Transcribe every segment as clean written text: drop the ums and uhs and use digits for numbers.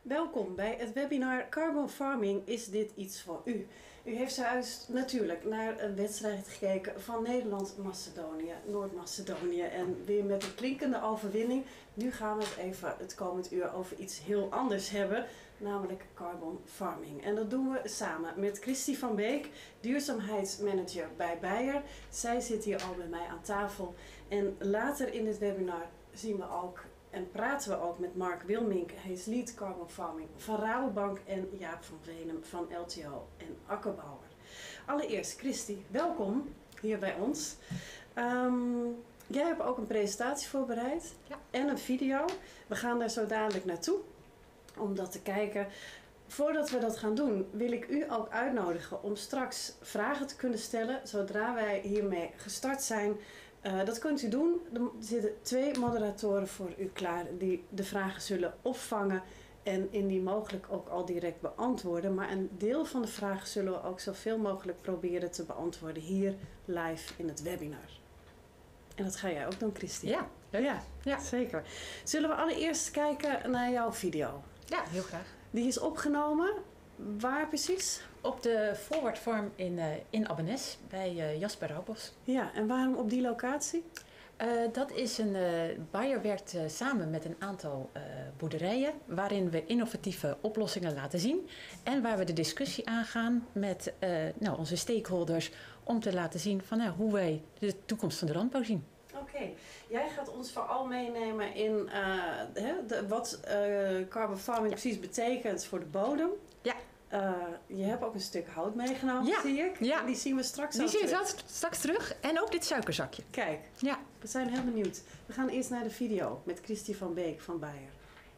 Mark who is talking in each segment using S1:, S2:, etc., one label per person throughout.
S1: Welkom bij het webinar Carbon Farming. Is dit iets voor u? U heeft zojuist natuurlijk naar een wedstrijd gekeken van Nederland-Macedonië, Noord-Macedonië en weer met een klinkende overwinning. Nu gaan we het even het komend uur over iets heel anders hebben, namelijk Carbon Farming. En dat doen we samen met Christy van Beek, duurzaamheidsmanager bij Bayer. Zij zit hier al bij mij aan tafel en later in dit webinar zien we ook en praten we ook met Mark Wilmink, hij is lead Carbon Farming van Rabobank, en Jaap van Veenem van LTO en Akkerbouwer. Allereerst Christy, welkom hier bij ons. Jij hebt ook een presentatie voorbereid en een video. We gaan daar zo dadelijk naartoe om dat te kijken. Voordat we dat gaan doen, wil ik u ook uitnodigen om straks vragen te kunnen stellen zodra wij hiermee gestart zijn. Dat kunt u doen. Er zitten 2 moderatoren voor u klaar die de vragen zullen opvangen en indien mogelijk ook al direct beantwoorden. Maar een deel van de vragen zullen we ook zoveel mogelijk proberen te beantwoorden hier live in het webinar. En dat ga jij ook doen, Christy. Ja, zeker. Zullen we allereerst kijken naar jouw video?
S2: Ja, heel graag.
S1: Die is opgenomen. Waar precies?
S2: Op de Forward Farm in Abbenes bij Jasper Raubos.
S1: Ja, en waarom op die locatie?
S2: Dat is Bayer werkt samen met een aantal boerderijen waarin we innovatieve oplossingen laten zien. En waar we de discussie aangaan met onze stakeholders om te laten zien van hoe wij de toekomst van de landbouw zien.
S1: Oké, jij gaat ons vooral meenemen in wat carbon farming precies betekent voor de bodem.
S2: Ja.
S1: Je hebt ook een stuk hout meegenomen, zie ik.
S2: Ja.
S1: Die zien we straks
S2: straks terug. En ook dit suikerzakje.
S1: Kijk,
S2: ja.
S1: We zijn heel benieuwd. We gaan eerst naar de video met Christy van Beek van Bayer.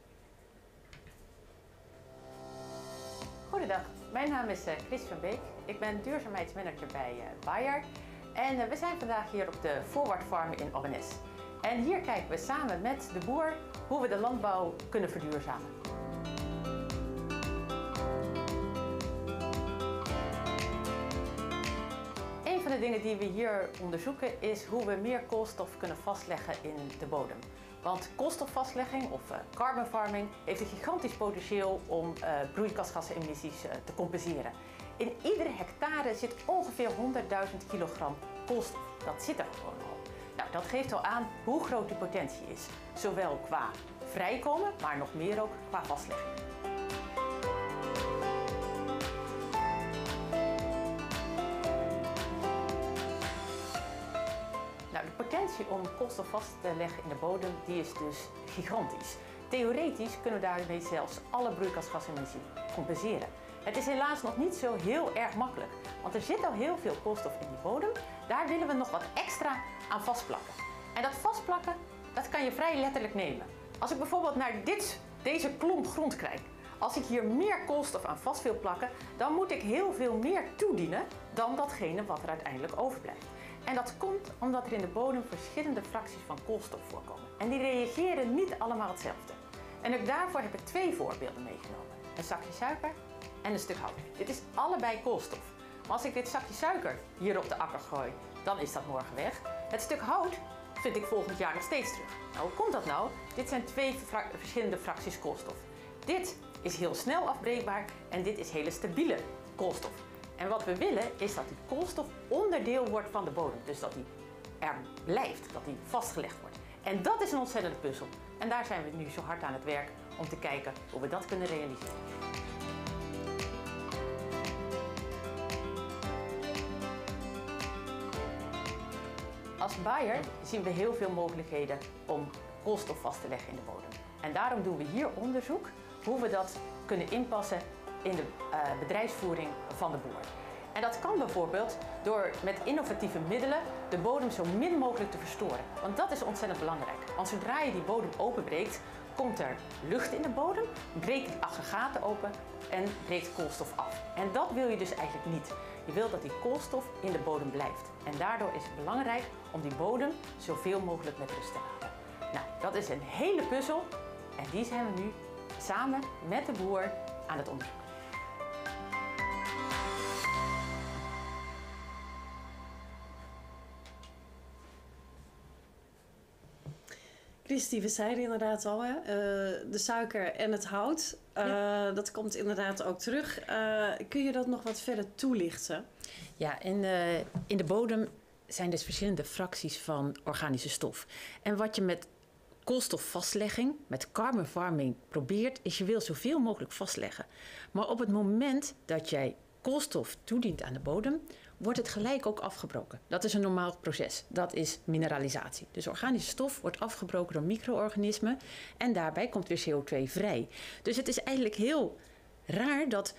S3: Goedendag, mijn naam is Christy van Beek. Ik ben duurzaamheidsmanager bij Bayer. En we zijn vandaag hier op de Forward Farm in Abbenes. En hier kijken we samen met de boer hoe we de landbouw kunnen verduurzamen. Een van de dingen die we hier onderzoeken is hoe we meer koolstof kunnen vastleggen in de bodem. Want koolstofvastlegging of carbon farming heeft een gigantisch potentieel om broeikasgasemissies te compenseren. In iedere hectare zit ongeveer 100.000 kilogram koolstof. Dat zit er gewoon al. Nou, dat geeft al aan hoe groot die potentie is. Zowel qua vrijkomen, maar nog meer ook qua vastlegging. Nou, de potentie om koolstof vast te leggen in de bodem die is dus gigantisch. Theoretisch kunnen we daarmee zelfs alle broeikasgasemissie compenseren. Het is helaas nog niet zo heel erg makkelijk, want er zit al heel veel koolstof in die bodem. Daar willen we nog wat extra aan vastplakken. En dat vastplakken, dat kan je vrij letterlijk nemen. Als ik bijvoorbeeld naar deze klomp grond kijk, als ik hier meer koolstof aan vast wil plakken, dan moet ik heel veel meer toedienen dan datgene wat er uiteindelijk overblijft. En dat komt omdat er in de bodem verschillende fracties van koolstof voorkomen. En die reageren niet allemaal hetzelfde. En ook daarvoor heb ik 2 voorbeelden meegenomen. Een zakje suiker en een stuk hout. Dit is allebei koolstof. Maar als ik dit zakje suiker hier op de akker gooi, dan is dat morgen weg. Het stuk hout vind ik volgend jaar nog steeds terug. Nou, hoe komt dat nou? Dit zijn 2 verschillende fracties koolstof. Dit is heel snel afbreekbaar en dit is hele stabiele koolstof. En wat we willen is dat die koolstof onderdeel wordt van de bodem. Dus dat die er blijft, dat die vastgelegd wordt. En dat is een ontzettende puzzel. En daar zijn we nu zo hard aan het werk om te kijken hoe we dat kunnen realiseren. Als Bayer zien we heel veel mogelijkheden om koolstof vast te leggen in de bodem. En daarom doen we hier onderzoek hoe we dat kunnen inpassen in de bedrijfsvoering van de boer. En dat kan bijvoorbeeld door met innovatieve middelen de bodem zo min mogelijk te verstoren. Want dat is ontzettend belangrijk. Want zodra je die bodem openbreekt, komt er lucht in de bodem, breken die aggregaten open en breekt koolstof af. En dat wil je dus eigenlijk niet. Je wilt dat die koolstof in de bodem blijft. En daardoor is het belangrijk om die bodem zoveel mogelijk met rust te laten. Nou, dat is een hele puzzel en die zijn we nu samen met de boer aan het onderzoeken.
S1: Christy, we zeiden inderdaad al, hè, de suiker en het hout, dat komt inderdaad ook terug. Kun je dat nog wat verder toelichten?
S2: Ja, in de bodem zijn dus verschillende fracties van organische stof. En wat je met koolstofvastlegging, met carbon farming probeert, is je wil zoveel mogelijk vastleggen. Maar op het moment dat jij koolstof toedient aan de bodem, wordt het gelijk ook afgebroken. Dat is een normaal proces. Dat is mineralisatie. Dus organische stof wordt afgebroken door micro-organismen en daarbij komt weer CO2 vrij. Dus het is eigenlijk heel raar dat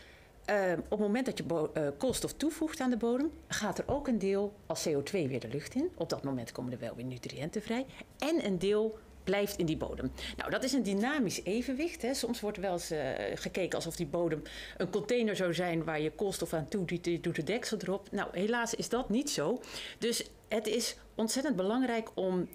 S2: op het moment dat je koolstof toevoegt aan de bodem, gaat er ook een deel als CO2 weer de lucht in. Op dat moment komen er wel weer nutriënten vrij. En een deel blijft in die bodem. Nou, dat is een dynamisch evenwicht. Hè. Soms wordt wel eens gekeken alsof die bodem een container zou zijn waar je koolstof aan toe doet de deksel erop. Nou, helaas is dat niet zo. Dus het is ontzettend belangrijk om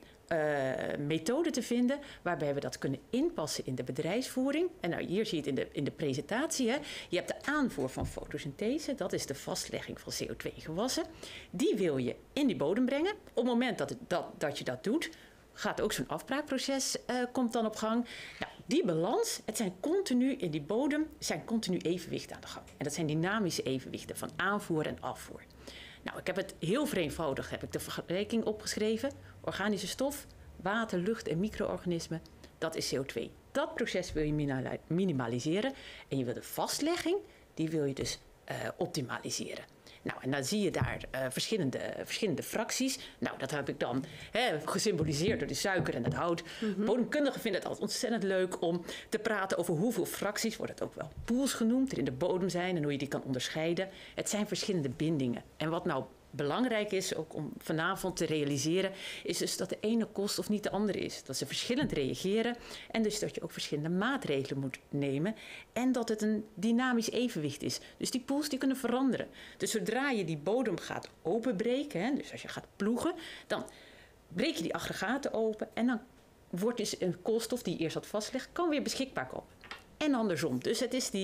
S2: methoden te vinden waarbij we dat kunnen inpassen in de bedrijfsvoering. En nou, hier zie je het in de presentatie. Hè. Je hebt de aanvoer van fotosynthese, dat is de vastlegging van CO2-gewassen. Die wil je in die bodem brengen. Op het moment dat je dat doet, gaat ook zo'n afbraakproces komt dan op gang. Nou, die balans, het zijn continu in die bodem, zijn continu evenwichten aan de gang. En dat zijn dynamische evenwichten van aanvoer en afvoer. Nou, ik heb het heel vereenvoudigd, heb ik de vergelijking opgeschreven. Organische stof, water, lucht en micro-organismen, dat is CO2. Dat proces wil je minimaliseren en je wil de vastlegging, die wil je dus optimaliseren. Nou, en dan zie je daar verschillende fracties. Nou, dat heb ik dan gesymboliseerd door de suiker en het hout. Mm-hmm. Bodemkundigen vinden het altijd ontzettend leuk om te praten over hoeveel fracties, wordt het ook wel pools genoemd, er in de bodem zijn en hoe je die kan onderscheiden. Het zijn verschillende bindingen. En wat nou belangrijk is, ook om vanavond te realiseren, is dus dat de ene koolstof niet de andere is. Dat ze verschillend reageren en dus dat je ook verschillende maatregelen moet nemen en dat het een dynamisch evenwicht is. Dus die pools die kunnen veranderen. Dus zodra je die bodem gaat openbreken, dus als je gaat ploegen, dan breek je die aggregaten open en dan wordt dus een koolstof die eerst had vastgelegd, kan weer beschikbaar komen. En andersom. Dus het is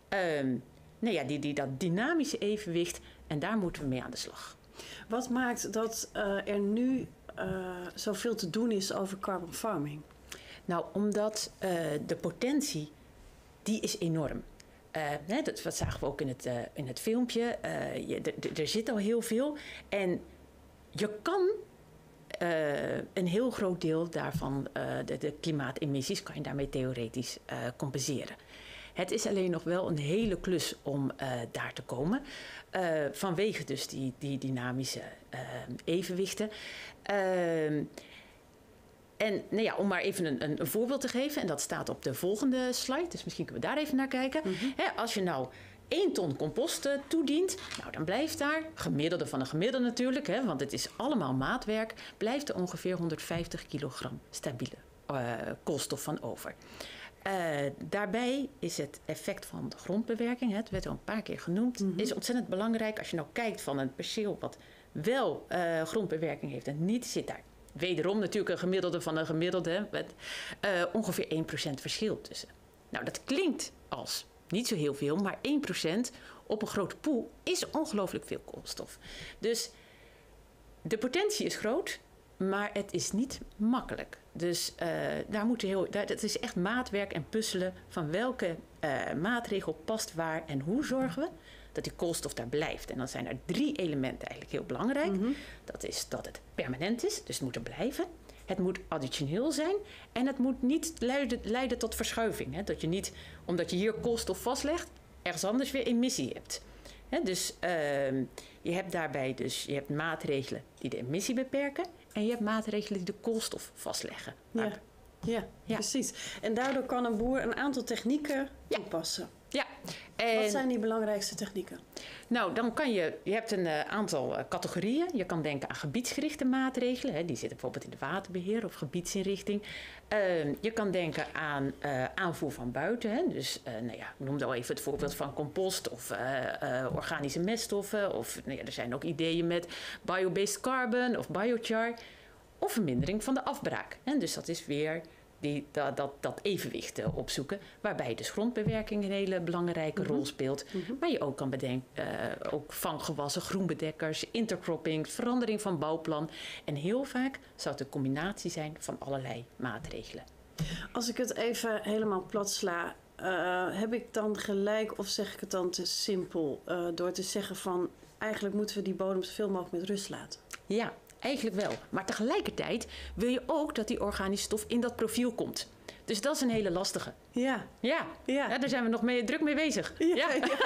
S2: dat dynamische evenwicht en daar moeten we mee aan de slag.
S1: Wat maakt dat er nu zoveel te doen is over carbon farming?
S2: Nou, omdat de potentie, die is enorm. Dat zagen we ook in het filmpje. Er zit al heel veel. En je kan een heel groot deel daarvan, de klimaatemissies, kan je daarmee theoretisch compenseren. Het is alleen nog wel een hele klus om daar te komen. Vanwege dus die dynamische evenwichten. En nou ja, om maar even een voorbeeld te geven. En dat staat op de volgende slide. Dus misschien kunnen we daar even naar kijken. Mm-hmm. Als je nou 1 ton compost toedient, nou, dan blijft daar, gemiddelde van een gemiddelde natuurlijk, want het is allemaal maatwerk, blijft er ongeveer 150 kilogram stabiele koolstof van over. Daarbij is het effect van de grondbewerking, het werd al een paar keer genoemd, is ontzettend belangrijk. Als je nou kijkt van een perceel wat wel grondbewerking heeft en niet, zit daar wederom natuurlijk een gemiddelde van een gemiddelde, met ongeveer 1% verschil tussen. Nou, dat klinkt als niet zo heel veel, maar 1% op een grote pool is ongelooflijk veel koolstof. Dus de potentie is groot, maar het is niet makkelijk. Dus dat is echt maatwerk en puzzelen van welke maatregel past waar en hoe zorgen we dat die koolstof daar blijft. En dan zijn er 3 elementen eigenlijk heel belangrijk. Mm-hmm. Dat is dat het permanent is, dus het moet er blijven. Het moet additioneel zijn en het moet niet leiden tot verschuiving. Hè? Dat je niet, omdat je hier koolstof vastlegt, ergens anders weer emissie hebt. Dus je hebt daarbij je hebt maatregelen die de emissie beperken en je hebt maatregelen die de koolstof vastleggen.
S1: Ja, precies. En daardoor kan een boer een aantal technieken toepassen. Ja. Wat zijn die belangrijkste technieken?
S2: Nou, dan kan je hebt een aantal categorieën. Je kan denken aan gebiedsgerichte maatregelen. Die zitten bijvoorbeeld in de waterbeheer of gebiedsinrichting. Je kan denken aan aanvoer van buiten. Dus ik noemde al even het voorbeeld van compost of organische meststoffen. Of er zijn ook ideeën met biobased carbon of biochar. Of vermindering van de afbraak. Dus dat is weer dat evenwicht opzoeken. Waarbij dus grondbewerking een hele belangrijke rol speelt. Maar je ook kan bedenken, ook vanggewassen, groenbedekkers, intercropping, verandering van bouwplan. En heel vaak zou het een combinatie zijn van allerlei maatregelen.
S1: Als ik het even helemaal plat sla, heb ik dan gelijk of zeg ik het dan te simpel door te zeggen van eigenlijk moeten we die bodem zoveel mogelijk met rust laten?
S2: Ja, eigenlijk wel. Maar tegelijkertijd wil je ook dat die organische stof in dat profiel komt. Dus dat is een hele lastige.
S1: Ja.
S2: Ja, daar zijn we nog druk mee bezig.
S1: Ja.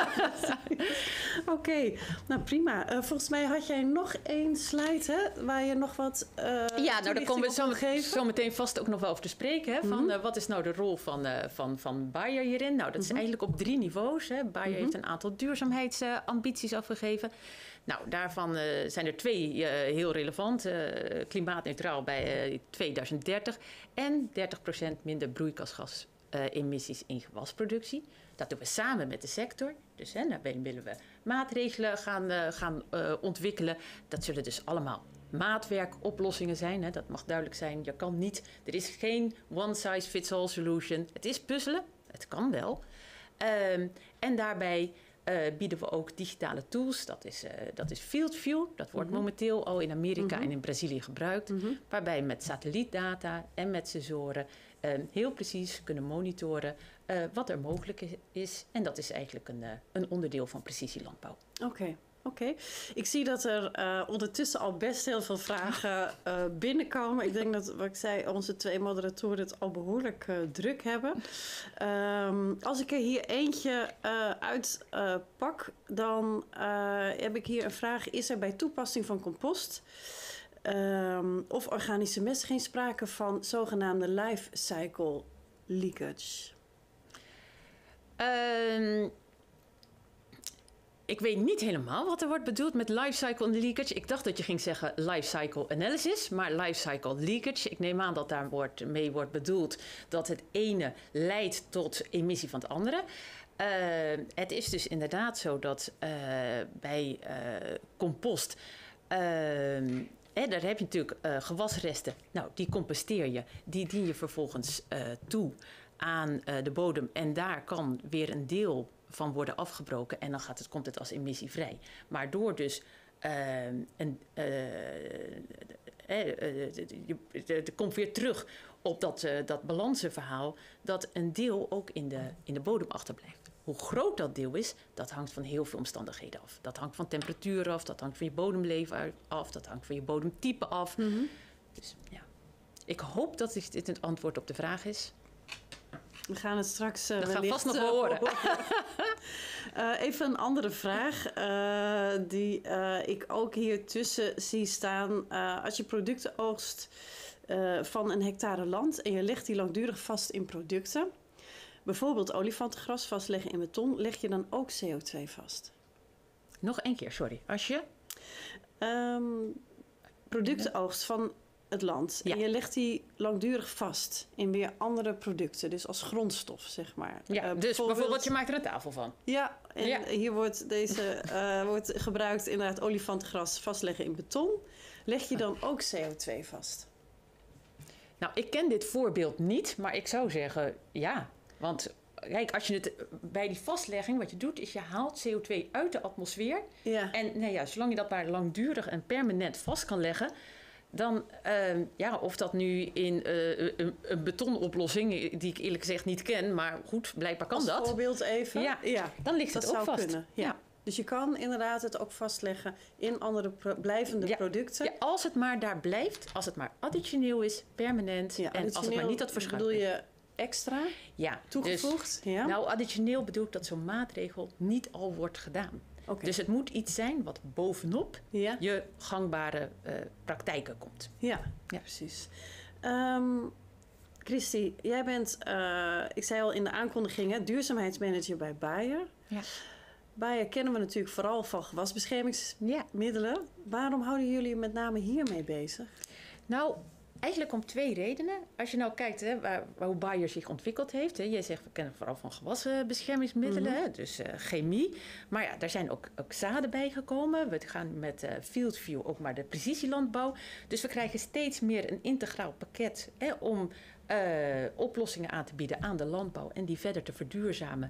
S1: Oké, nou prima. Volgens mij had jij nog één slide, hè, waar je nog wat
S2: daar komen we zo meteen vast ook nog wel over te spreken. Hè, van wat is nou de rol van Bayer hierin? Nou, dat is eigenlijk op 3 niveaus. Hè. Bayer heeft een aantal duurzaamheidsambities afgegeven. Nou, daarvan zijn er 2 heel relevant. Klimaatneutraal bij 2030 en 30% minder broeikasgasemissies in gewasproductie. Dat doen we samen met de sector. Dus daar willen we maatregelen gaan ontwikkelen. Dat zullen dus allemaal maatwerkoplossingen zijn. Hè. Dat mag duidelijk zijn. Er is geen one-size-fits-all solution. Het is puzzelen. Het kan wel. En daarbij bieden we ook digitale tools. Dat is FieldView. Dat wordt momenteel al in Amerika en in Brazilië gebruikt. Waarbij met satellietdata en met sensoren heel precies kunnen monitoren wat er mogelijk is. En dat is eigenlijk een onderdeel van precisielandbouw.
S1: Oké. Ik zie dat er ondertussen al best heel veel vragen binnenkomen. Ik denk dat, wat ik zei, onze 2 moderatoren het al behoorlijk druk hebben. Als ik er hier eentje uit pak, dan heb ik hier een vraag. Is er bij toepassing van compost of organische mest geen sprake van zogenaamde life cycle leakage?
S2: Ik weet niet helemaal wat er wordt bedoeld met lifecycle leakage. Ik dacht dat je ging zeggen lifecycle analysis, maar lifecycle leakage. Ik neem aan dat daar mee wordt bedoeld dat het ene leidt tot emissie van het andere. Het is dus inderdaad zo dat bij compost, daar heb je natuurlijk gewasresten. Nou, die composteer je, die dien je vervolgens toe aan de bodem. En daar kan weer een deel van worden afgebroken en dan komt het als emissievrij. Maar door dus het komt weer terug op dat balansenverhaal, dat een deel ook in de bodem achterblijft. Hoe groot dat deel is, dat hangt van heel veel omstandigheden af. Dat hangt van temperatuur af, dat hangt van je bodemleven af, dat hangt van je bodemtype af. Dus ja, ik hoop dat dit het antwoord op de vraag is.
S1: We gaan het straks
S2: dat gaan vast nog wel horen.
S1: Even een andere vraag die ik ook hier tussen zie staan. Als je producten oogst van een hectare land en je legt die langdurig vast in producten, bijvoorbeeld olifantengras vastleggen in beton, leg je dan ook CO2 vast?
S2: Nog 1 keer, sorry. Als je
S1: producten oogst van het land. Ja. En je legt die langdurig vast in weer andere producten. Dus als grondstof, zeg maar.
S2: Ja, dus bijvoorbeeld je maakt er een tafel van.
S1: Ja, en hier wordt wordt gebruikt inderdaad olifantengras vastleggen in beton. Leg je dan ook CO2 vast?
S2: Nou, ik ken dit voorbeeld niet, maar ik zou zeggen ja. Want kijk, als je het bij die vastlegging, wat je doet, is je haalt CO2 uit de atmosfeer. Ja. En zolang je dat maar langdurig en permanent vast kan leggen, dan, of dat nu in een betonoplossing, die ik eerlijk gezegd niet ken, maar goed, blijkbaar kan dat.
S1: Als voorbeeld even.
S2: Ja, dan ligt het ook vast.
S1: Kunnen. Ja. Dus je kan inderdaad het ook vastleggen in andere blijvende producten.
S2: Ja, als het maar daar blijft, als het maar additioneel is, permanent, en als het maar niet dat verschuift.
S1: Bedoel je extra toegevoegd?
S2: Dus, nou, additioneel bedoel ik dat zo'n maatregel niet al wordt gedaan. Okay. Dus het moet iets zijn wat bovenop je gangbare praktijken komt.
S1: Ja. Precies. Christy, jij bent, ik zei al in de aankondiging, duurzaamheidsmanager bij Bayer. Ja. Bayer kennen we natuurlijk vooral van gewasbeschermingsmiddelen. Waarom houden jullie je met name hiermee bezig?
S2: Nou, eigenlijk om 2 redenen. Als je nou kijkt hoe Bayer zich ontwikkeld heeft. Jij zegt, we kennen vooral van gewasbeschermingsmiddelen, dus chemie. Maar ja, daar zijn ook zaden bijgekomen. We gaan met FieldView ook maar de precisielandbouw. Dus we krijgen steeds meer een integraal pakket om oplossingen aan te bieden aan de landbouw en die verder te verduurzamen.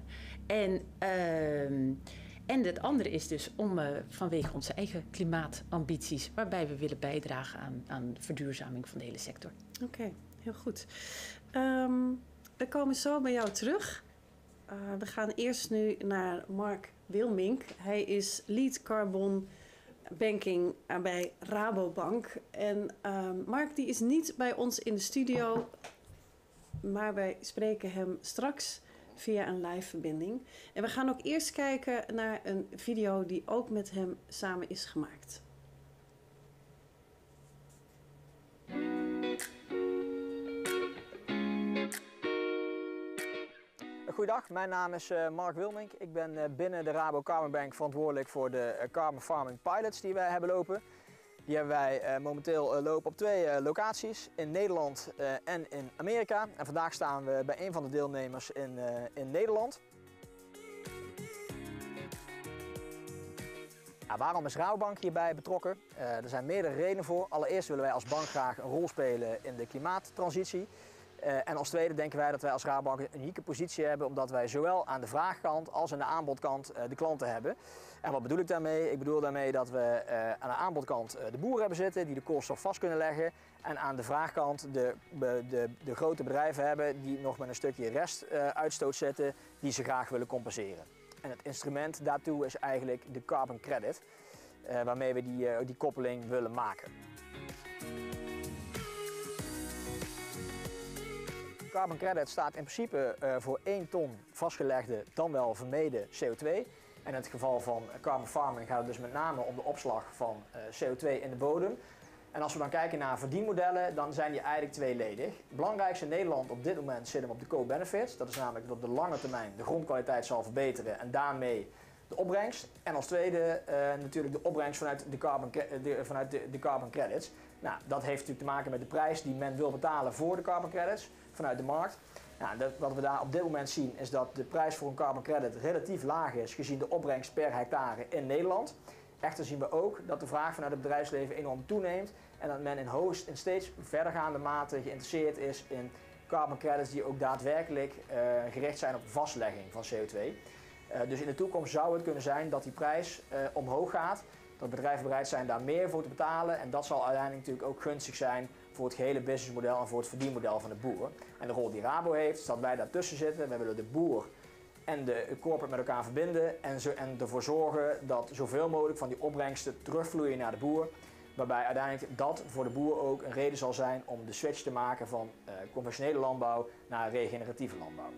S2: En het andere is dus om vanwege onze eigen klimaatambities, waarbij we willen bijdragen aan de verduurzaming van de hele sector.
S1: Oké, heel goed. We komen zo bij jou terug. We gaan eerst nu naar Mark Wilmink. Hij is Lead Carbon Banking bij Rabobank. En Mark die is niet bij ons in de studio, maar wij spreken hem straks via een live verbinding. En we gaan ook eerst kijken naar een video die ook met hem samen is gemaakt.
S4: Goedendag, mijn naam is Mark Wilmink. Ik ben binnen de Rabo Carbon Bank verantwoordelijk voor de Carbon Farming Pilots die wij hebben lopen. Die hebben wij momenteel lopen op 2 locaties, in Nederland en in Amerika. En vandaag staan we bij een van de deelnemers in Nederland. Ja, waarom is Rabobank hierbij betrokken? Er zijn meerdere redenen voor. Allereerst willen wij als bank graag een rol spelen in de klimaattransitie. En als tweede denken wij dat wij als Rabobank een unieke positie hebben, omdat wij zowel aan de vraagkant als aan de aanbodkant de klanten hebben. En wat bedoel ik daarmee? Ik bedoel daarmee dat we aan de aanbodkant de boeren hebben zitten die de koolstof vast kunnen leggen. En aan de vraagkant de grote bedrijven hebben die nog met een stukje restuitstoot zitten die ze graag willen compenseren. En het instrument daartoe is eigenlijk de carbon credit, waarmee we die koppeling willen maken. Carbon credit staat in principe voor 1 ton vastgelegde, dan wel vermeden CO2. En in het geval van carbon farming gaat het dus met name om de opslag van CO2 in de bodem. En als we dan kijken naar verdienmodellen, dan zijn die eigenlijk tweeledig. Het belangrijkste in Nederland op dit moment zit hem op de co-benefits. Dat is namelijk dat op de lange termijn de grondkwaliteit zal verbeteren en daarmee de opbrengst. En als tweede natuurlijk de opbrengst vanuit de carbon credits. Nou, dat heeft natuurlijk te maken met de prijs die men wil betalen voor de carbon credits vanuit de markt. Nou, wat we daar op dit moment zien is dat de prijs voor een carbon credit relatief laag is gezien de opbrengst per hectare in Nederland. Echter zien we ook dat de vraag vanuit het bedrijfsleven enorm toeneemt en dat men in steeds verdergaande mate geïnteresseerd is in carbon credits die ook daadwerkelijk gericht zijn op vastlegging van CO2. Dus in de toekomst zou het kunnen zijn dat die prijs omhoog gaat, dat bedrijven bereid zijn daar meer voor te betalen en dat zal uiteindelijk natuurlijk ook gunstig zijn voor het gehele businessmodel en voor het verdienmodel van de boer. En de rol die Rabo heeft, is dat wij daartussen zitten. Wij willen de boer en de corporate met elkaar verbinden en ervoor zorgen dat zoveel mogelijk van die opbrengsten terugvloeien naar de boer. Waarbij uiteindelijk dat voor de boer ook een reden zal zijn om de switch te maken van conventionele landbouw naar regeneratieve landbouw.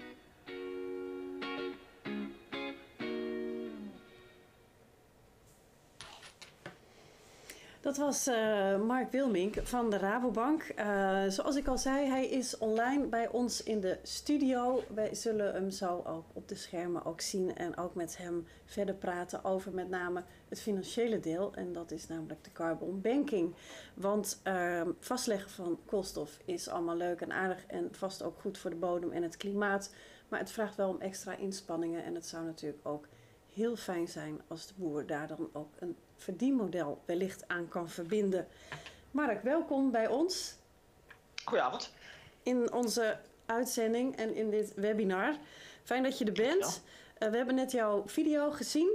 S1: Dat was Mark Wilmink van de Rabobank. Zoals ik al zei, hij is online bij ons in de studio. Wij zullen hem zo ook op de schermen ook zien en ook met hem verder praten over met name het financiële deel. En dat is namelijk de carbon banking. Want vastleggen van koolstof is allemaal leuk en aardig en vast ook goed voor de bodem en het klimaat. Maar het vraagt wel om extra inspanningen en het zou natuurlijk ook heel fijn zijn als de boer daar dan ook een verdienmodel wellicht aan kan verbinden. Mark, welkom bij ons.
S5: Goedenavond.
S1: In onze uitzending en in dit webinar. Fijn dat je er bent. We hebben net jouw video gezien.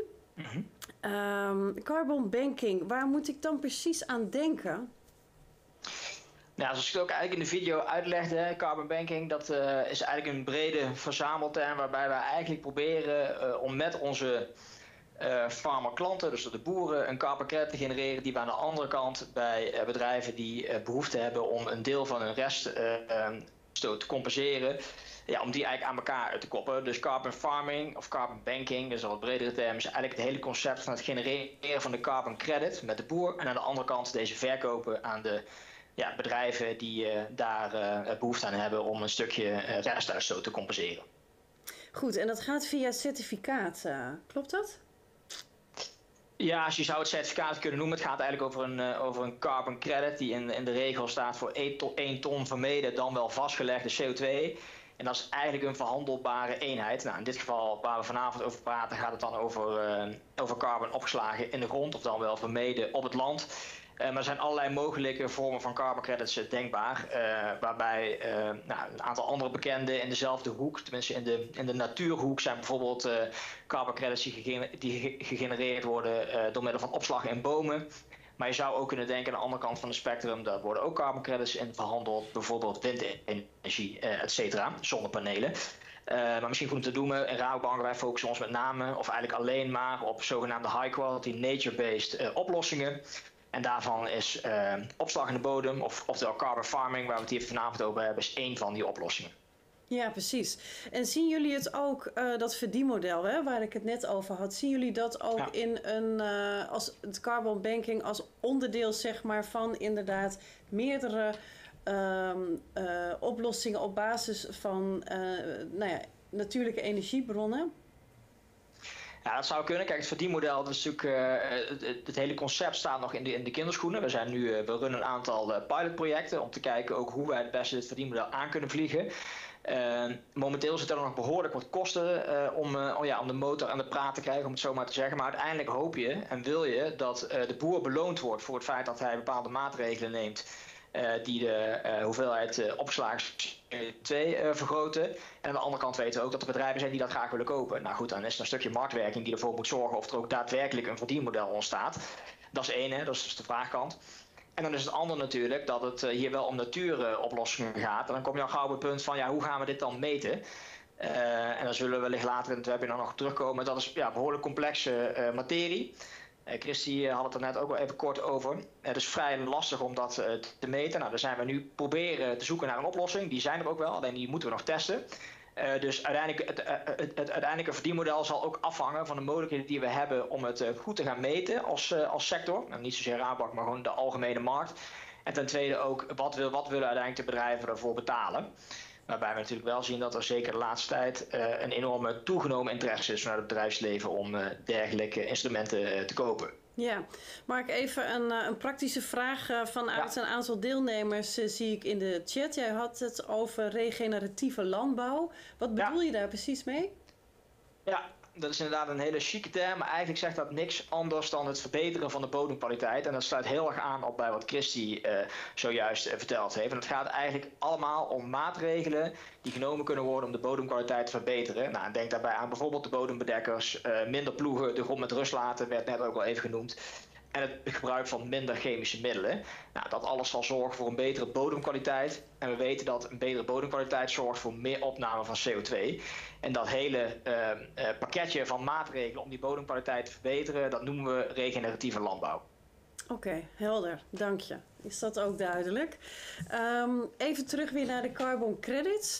S1: Carbon banking, waar moet ik dan precies aan denken?
S5: Nou, zoals ik het ook eigenlijk in de video uitlegde, carbon banking, dat is eigenlijk een brede verzamelterm waarbij wij eigenlijk proberen om met onze farmerklanten, dus de boeren, een carbon credit te genereren die we aan de andere kant bij bedrijven die behoefte hebben om een deel van hun reststoot te compenseren, ja, om die eigenlijk aan elkaar te koppelen. Dus carbon farming of carbon banking, dus al wat bredere term, is eigenlijk het hele concept van het genereren van de carbon credit met de boer en aan de andere kant deze verkopen aan de bedrijven die daar behoefte aan hebben om een stukje restuitstoot te compenseren.
S1: Goed, en dat gaat via certificaat, klopt dat?
S5: Ja, je zou het certificaat kunnen noemen. Het gaat eigenlijk over een carbon credit die in de regel staat voor 1 ton vermeden dan wel vastgelegde CO2. En dat is eigenlijk een verhandelbare eenheid. Nou, in dit geval waar we vanavond over praten gaat het dan over carbon opgeslagen in de grond of dan wel vermeden op het land. Maar er zijn allerlei mogelijke vormen van carbon credits denkbaar. Waarbij een aantal andere bekende in dezelfde hoek, tenminste in de natuurhoek, zijn bijvoorbeeld carbon credits die gegenereerd worden door middel van opslag in bomen. Maar je zou ook kunnen denken aan de andere kant van het spectrum, daar worden ook carbon credits in verhandeld, bijvoorbeeld windenergie, et cetera, zonnepanelen. Maar misschien goed om te doen, in Rabobank wij focussen ons met name, of eigenlijk alleen maar, op zogenaamde high quality nature-based oplossingen. En daarvan is opslag in de bodem, oftewel carbon farming, waar we het hier vanavond over hebben, is één van die oplossingen.
S1: Ja, precies. En zien jullie het ook, dat verdienmodel, hè, waar ik het net over had, zien jullie dat ook in als het carbon banking als onderdeel, zeg maar, van inderdaad meerdere oplossingen op basis van natuurlijke energiebronnen?
S5: Ja, dat zou kunnen. Kijk, het verdienmodel, dat is natuurlijk, het hele concept staat nog in de kinderschoenen. We runnen een aantal pilotprojecten om te kijken ook hoe wij het beste dit verdienmodel aan kunnen vliegen. Momenteel zitten er nog behoorlijk wat kosten om de motor aan de praat te krijgen, om het zo maar te zeggen. Maar uiteindelijk hoop je en wil je dat de boer beloond wordt voor het feit dat hij bepaalde maatregelen neemt die de hoeveelheid opgeslagen CO2 vergroten. En aan de andere kant weten we ook dat er bedrijven zijn die dat graag willen kopen. Nou goed, dan is er een stukje marktwerking die ervoor moet zorgen of er ook daadwerkelijk een verdienmodel ontstaat. Dat is één, hè, dat is dus de vraagkant. En dan is het ander natuurlijk dat het hier wel om natuuroplossingen gaat. En dan kom je al gauw op het punt van, ja, hoe gaan we dit dan meten? En dan zullen we wellicht later in het webinar nog terugkomen. Dat is behoorlijk complexe materie. Christy had het er net ook wel even kort over. Het is vrij lastig om dat te meten. Nou, daar zijn we nu proberen te zoeken naar een oplossing. Die zijn er ook wel, alleen die moeten we nog testen. Dus uiteindelijk, het uiteindelijke verdienmodel zal ook afhangen van de mogelijkheden die we hebben om het goed te gaan meten als sector. Nou, niet zozeer Rabobank, maar gewoon de algemene markt. En ten tweede ook, wat willen uiteindelijk de bedrijven ervoor betalen? Waarbij we natuurlijk wel zien dat er zeker de laatste tijd een enorme toegenomen interesse is vanuit het bedrijfsleven om dergelijke instrumenten te kopen.
S1: Ja, Mark, even een praktische vraag vanuit een aantal deelnemers zie ik in de chat. Jij had het over regeneratieve landbouw. Wat bedoel je daar precies mee? Ja,
S5: dat is inderdaad een hele chique term, maar eigenlijk zegt dat niks anders dan het verbeteren van de bodemkwaliteit. En dat sluit heel erg aan op bij wat Christy zojuist verteld heeft. En het gaat eigenlijk allemaal om maatregelen die genomen kunnen worden om de bodemkwaliteit te verbeteren. Nou, denk daarbij aan bijvoorbeeld de bodembedekkers, minder ploegen, de grond met rust laten, werd net ook al even genoemd. En het gebruik van minder chemische middelen. Nou, dat alles zal zorgen voor een betere bodemkwaliteit. En we weten dat een betere bodemkwaliteit zorgt voor meer opname van CO2. En dat hele pakketje van maatregelen om die bodemkwaliteit te verbeteren, dat noemen we regeneratieve landbouw.
S1: Oké, helder. Dank je. Is dat ook duidelijk? Even terug weer naar de carbon credits.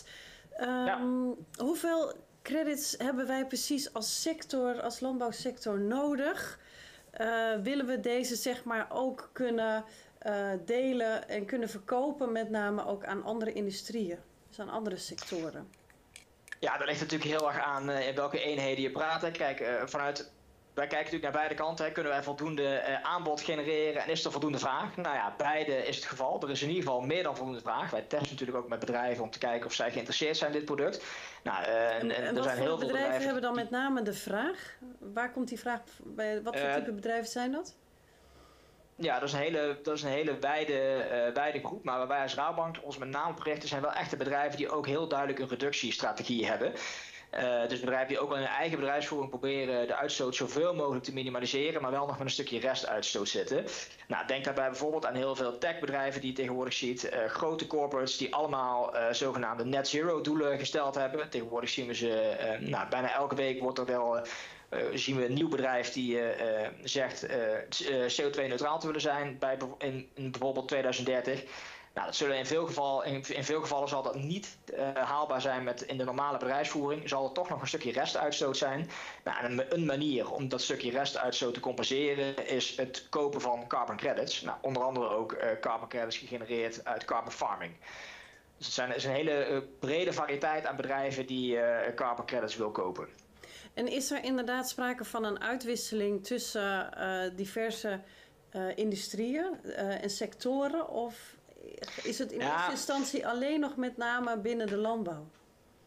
S1: Hoeveel credits hebben wij precies als sector, als landbouwsector nodig? Willen we deze zeg maar ook kunnen delen en kunnen verkopen, met name ook aan andere industrieën, dus aan andere sectoren?
S5: Ja, dat ligt natuurlijk heel erg aan in welke eenheden je praat. Kijk, wij kijken natuurlijk naar beide kanten. Kunnen wij voldoende aanbod genereren en is er voldoende vraag? Nou ja, beide is het geval. Er is in ieder geval meer dan voldoende vraag. Wij testen natuurlijk ook met bedrijven om te kijken of zij geïnteresseerd zijn in dit product. Nou, en er zijn heel veel bedrijven
S1: hebben dan met name de vraag? Waar komt die vraag bij? Wat voor type bedrijven zijn dat?
S5: Ja, dat is een hele wijde groep. Maar waar wij als Rabobank ons met name op richten zijn wel echte bedrijven die ook heel duidelijk een reductiestrategie hebben. Dus bedrijven die ook wel in hun eigen bedrijfsvoering proberen de uitstoot zoveel mogelijk te minimaliseren, maar wel nog met een stukje restuitstoot zitten. Nou, denk daarbij bijvoorbeeld aan heel veel techbedrijven die je tegenwoordig ziet. Grote corporates die allemaal zogenaamde net zero doelen gesteld hebben. Tegenwoordig zien we ze, bijna elke week zien we een nieuw bedrijf die zegt CO2-neutraal te willen zijn in bijvoorbeeld 2030. Nou, dat zullen in veel gevallen zal dat niet haalbaar zijn in de normale bedrijfsvoering. Zal er toch nog een stukje restuitstoot zijn. Nou, en een manier om dat stukje restuitstoot te compenseren is het kopen van carbon credits. Nou, onder andere ook carbon credits gegenereerd uit carbon farming. Dus er is een hele brede variëteit aan bedrijven die carbon credits wil kopen.
S1: En is er inderdaad sprake van een uitwisseling tussen diverse industrieën en sectoren? Of is het in eerste instantie alleen nog met name binnen de landbouw?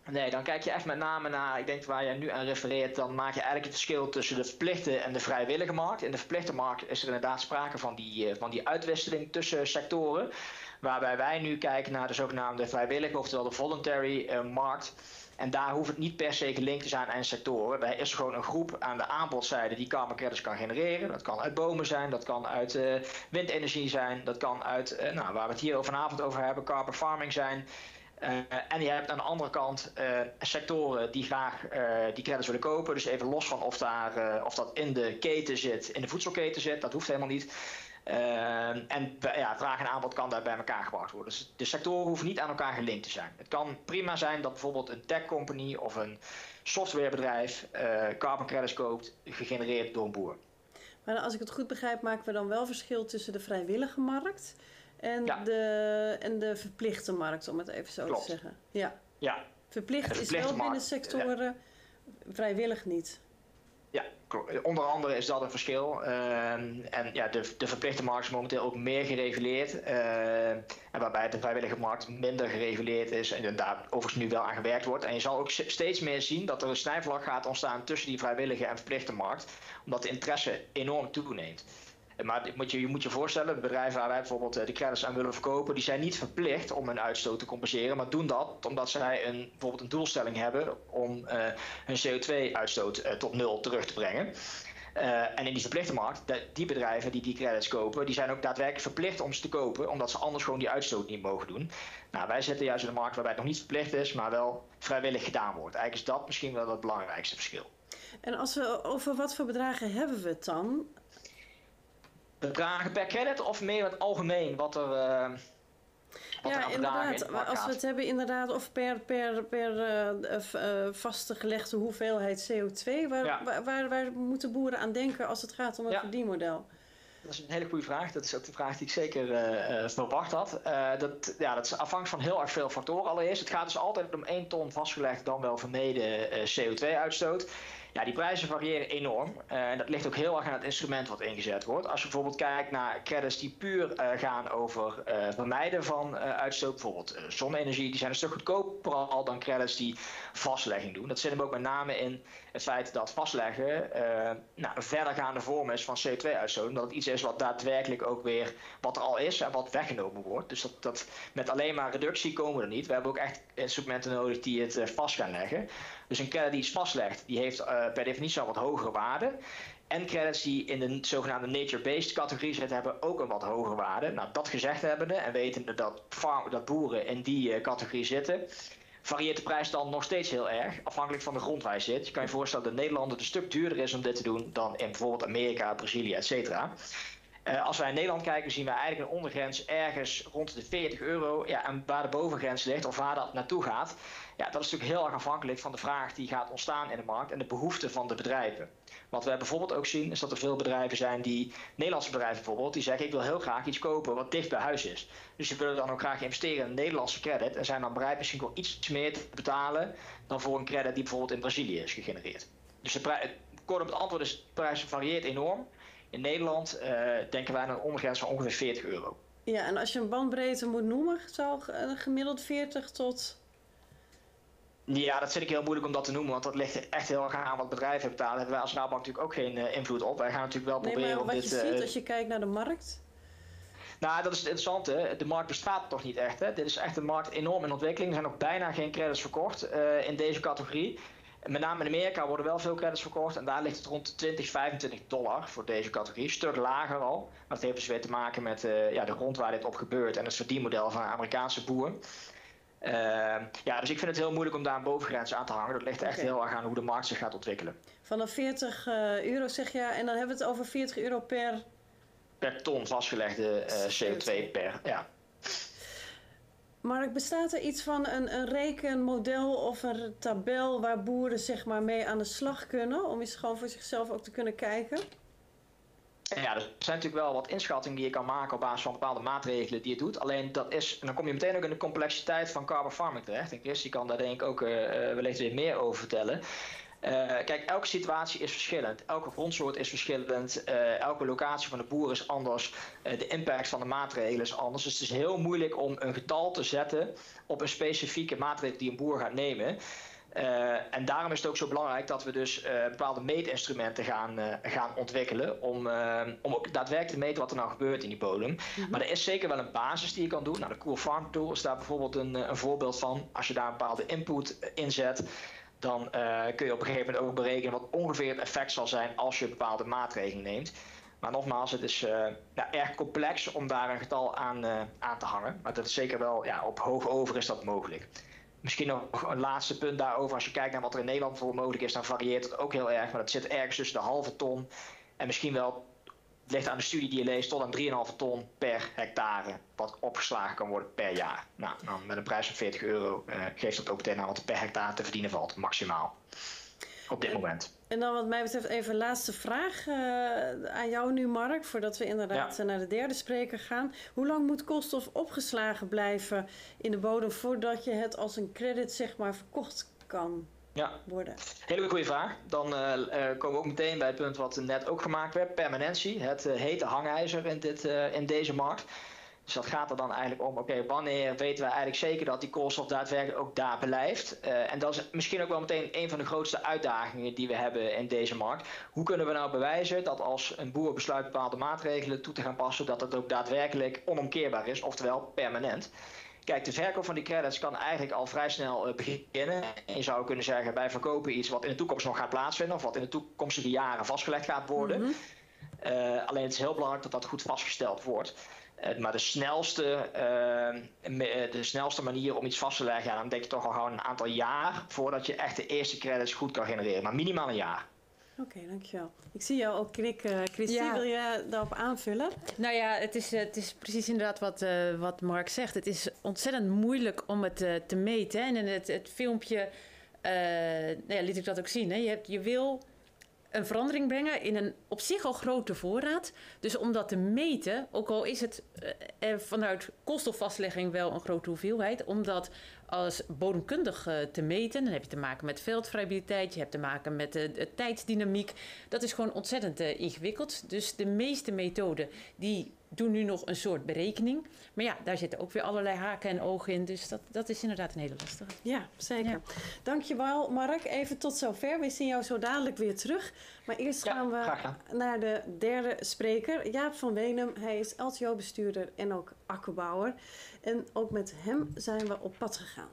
S5: Nee, dan kijk je echt met name naar, ik denk waar jij nu aan refereert, dan maak je eigenlijk het verschil tussen de verplichte en de vrijwillige markt. In de verplichte markt is er inderdaad sprake van die uitwisseling tussen sectoren. Waarbij wij nu kijken naar de zogenaamde vrijwillige, oftewel de voluntary markt. En daar hoeft het niet per se gelinkt te zijn aan sectoren. Daar is gewoon een groep aan de aanbodzijde die carbon credits kan genereren. Dat kan uit bomen zijn, dat kan uit windenergie zijn, dat kan uit, waar we het hier vanavond over hebben, carbon farming zijn. En je hebt aan de andere kant sectoren die graag die credits willen kopen. Dus even los van of dat in de keten zit, in de voedselketen zit, dat hoeft helemaal niet. Vraag en aanbod kan daar bij elkaar gebracht worden. Dus de sectoren hoeven niet aan elkaar gelinkt te zijn. Het kan prima zijn dat bijvoorbeeld een tech company of een softwarebedrijf carbon credits koopt, gegenereerd door een boer.
S1: Maar als ik het goed begrijp, maken we dan wel verschil tussen de vrijwillige markt en, de verplichte markt, om het even zo te zeggen. Ja. Verplicht is wel binnen sectoren, vrijwillig niet.
S5: Ja, onder andere is dat een verschil. De verplichte markt is momenteel ook meer gereguleerd. En waarbij de vrijwillige markt minder gereguleerd is en daar overigens nu wel aan gewerkt wordt. En je zal ook steeds meer zien dat er een snijvlak gaat ontstaan tussen die vrijwillige en verplichte markt. Omdat de interesse enorm toeneemt. Maar je moet je voorstellen, de bedrijven waar wij bijvoorbeeld de credits aan willen verkopen, die zijn niet verplicht om hun uitstoot te compenseren, maar doen dat omdat zij bijvoorbeeld een doelstelling hebben om hun CO2-uitstoot tot 0 terug te brengen. En in die verplichte markt, die bedrijven die credits kopen, die zijn ook daadwerkelijk verplicht om ze te kopen, omdat ze anders gewoon die uitstoot niet mogen doen. Nou, wij zitten juist in een markt waarbij het nog niet verplicht is, maar wel vrijwillig gedaan wordt. Eigenlijk is dat misschien wel het belangrijkste verschil.
S1: En over wat voor bedragen hebben we het dan?
S5: Bedragen per credit of meer in het algemeen wat er aan
S1: inderdaad. Als we het hebben inderdaad of per vastgelegde hoeveelheid CO2, waar moeten boeren aan denken als het gaat om het verdienmodel?
S5: Dat is een hele goede vraag. Dat is ook de vraag die ik zeker verwacht had. Dat is afhankelijk van heel erg veel factoren allereerst. Het gaat dus altijd om 1 ton vastgelegd dan wel vermeden CO2-uitstoot. Ja, die prijzen variëren enorm. En dat ligt ook heel erg aan het instrument wat ingezet wordt. Als je bijvoorbeeld kijkt naar credits die puur gaan over vermijden van uitstoot, bijvoorbeeld zonne-energie, die zijn een stuk goedkoper al dan credits die vastlegging doen. Dat zit hem ook met name in het feit dat vastleggen een verdergaande vorm is van CO2-uitstoot. Omdat het iets is wat daadwerkelijk ook weer wat er al is en wat weggenomen wordt. Dus dat met alleen maar reductie komen we er niet. We hebben ook echt instrumenten nodig die het vast gaan leggen. Dus een credit die iets vastlegt, die heeft per definitie al wat hogere waarde. En credits die in de zogenaamde nature-based categorie zitten, hebben ook een wat hogere waarde. Nou, dat gezegd hebbende en wetende dat boeren in die categorie zitten, varieert de prijs dan nog steeds heel erg, afhankelijk van de grond waar je zit. Je kan je voorstellen dat Nederland het een stuk duurder is om dit te doen dan in bijvoorbeeld Amerika, Brazilië, etc. Als wij in Nederland kijken, zien we eigenlijk een ondergrens ergens rond de €40. Ja, en waar de bovengrens ligt, of waar dat naartoe gaat, ja, dat is natuurlijk heel erg afhankelijk van de vraag die gaat ontstaan in de markt en de behoeften van de bedrijven. Wat we bijvoorbeeld ook zien, is dat er veel bedrijven zijn Nederlandse bedrijven bijvoorbeeld, die zeggen ik wil heel graag iets kopen wat dicht bij huis is. Dus die willen dan ook graag investeren in een Nederlandse credit en zijn dan bereid misschien wel iets meer te betalen dan voor een credit die bijvoorbeeld in Brazilië is gegenereerd. Dus kort op het antwoord is, de prijs varieert enorm. In Nederland denken wij aan een ondergrens van ongeveer €40.
S1: Ja, en als je een bandbreedte moet noemen, zou gemiddeld 40 tot...
S5: Ja, dat vind ik heel moeilijk om dat te noemen, want dat ligt echt heel erg aan wat bedrijven betalen. Daar hebben wij als Rabobank natuurlijk ook geen invloed op. Wij gaan natuurlijk wel proberen om dit...
S1: maar wat je ziet als je kijkt naar de markt?
S5: Nou, dat is het interessante. De markt bestaat toch niet echt. Hè? Dit is echt een markt enorm in ontwikkeling. Er zijn nog bijna geen credits verkocht in deze categorie. Met name in Amerika worden wel veel credits verkocht en daar ligt het rond $20-25 voor deze categorie. Een stuk lager al. Maar dat heeft dus weer te maken met de grond waar dit op gebeurt en het verdienmodel van Amerikaanse boeren. Dus ik vind het heel moeilijk om daar een bovengrens aan te hangen. Dat ligt echt heel erg aan hoe de markt zich gaat ontwikkelen.
S1: Vanaf €40 zeg je, en dan hebben we het over €40
S5: per ton vastgelegde CO2 per. Ja.
S1: Mark, bestaat er iets van een rekenmodel of een tabel waar boeren zeg maar mee aan de slag kunnen? Om eens gewoon voor zichzelf ook te kunnen kijken?
S5: Ja, er zijn natuurlijk wel wat inschattingen die je kan maken op basis van bepaalde maatregelen die je doet. Alleen dat is, en dan kom je meteen ook in de complexiteit van carbon farming terecht. En Chris die kan daar denk ik ook wellicht weer meer over vertellen. Kijk, elke situatie is verschillend. Elke grondsoort is verschillend. Elke locatie van de boer is anders. De impact van de maatregelen is anders. Dus het is heel moeilijk om een getal te zetten op een specifieke maatregel die een boer gaat nemen. En daarom is het ook zo belangrijk dat we dus bepaalde meetinstrumenten gaan ontwikkelen om ook daadwerkelijk te meten wat er nou gebeurt in die bodem. Maar er is zeker wel een basis die je kan doen. Nou, de Cool Farm Tool is daar bijvoorbeeld een voorbeeld van. Als je daar een bepaalde input in zet, dan kun je op een gegeven moment ook berekenen wat ongeveer het effect zal zijn als je bepaalde maatregelen neemt. Maar nogmaals, het is erg complex om daar een getal aan te hangen. Maar dat is zeker wel, op hoog over is dat mogelijk. Misschien nog een laatste punt daarover. Als je kijkt naar wat er in Nederland voor mogelijk is, dan varieert het ook heel erg. Maar dat zit ergens tussen de halve ton en misschien wel, het ligt aan de studie die je leest, tot aan 3,5 ton per hectare wat opgeslagen kan worden per jaar. Nou, met een prijs van €40 geeft dat ook meteen aan wat er per hectare te verdienen valt, maximaal. Op dit moment.
S1: En dan wat mij betreft even een laatste vraag aan jou nu, Mark, voordat we inderdaad naar de derde spreker gaan. Hoe lang moet koolstof opgeslagen blijven in de bodem voordat je het als een credit, zeg maar, verkocht kan worden?
S5: Hele goede vraag. Dan komen we ook meteen bij het punt wat net ook gemaakt werd. Permanentie, het hete hangijzer in deze markt. Dus dat gaat er dan eigenlijk om, oké, wanneer weten we eigenlijk zeker dat die koolstof daadwerkelijk ook daar blijft? En dat is misschien ook wel meteen een van de grootste uitdagingen die we hebben in deze markt. Hoe kunnen we nou bewijzen dat als een boer besluit bepaalde maatregelen toe te gaan passen, dat het ook daadwerkelijk onomkeerbaar is, oftewel permanent? Kijk, de verkoop van die credits kan eigenlijk al vrij snel beginnen. Je zou kunnen zeggen, wij verkopen iets wat in de toekomst nog gaat plaatsvinden, of wat in de toekomstige jaren vastgelegd gaat worden. Alleen het is heel belangrijk dat dat goed vastgesteld wordt. Maar de snelste manier om iets vast te leggen, dan denk je toch al gewoon een aantal jaar voordat je echt de eerste credits goed kan genereren. Maar minimaal een jaar.
S1: Oké, dankjewel. Ik zie jou ook knikken. Christine, wil je daarop aanvullen?
S2: Nou ja, het is precies inderdaad wat Mark zegt. Het is ontzettend moeilijk om het te meten. En in het filmpje liet ik dat ook zien. Hè. Je wil een verandering brengen in een op zich al grote voorraad. Dus om dat te meten, ook al is het vanuit koolstofvastlegging wel een grote hoeveelheid, om dat als bodemkundig te meten, dan heb je te maken met veldvariabiliteit, je hebt te maken met de tijdsdynamiek. Dat is gewoon ontzettend ingewikkeld. Dus de meeste methoden die doen nu nog een soort berekening. Maar ja, daar zitten ook weer allerlei haken en ogen in. Dus dat is inderdaad een hele lastige.
S1: Ja, zeker. Ja. Dankjewel, Mark. Even tot zover. We zien jou zo dadelijk weer terug. Maar eerst gaan we naar de derde spreker. Jaap van Weenum. Hij is LTO-bestuurder en ook akkerbouwer. En ook met hem zijn we op pad gegaan.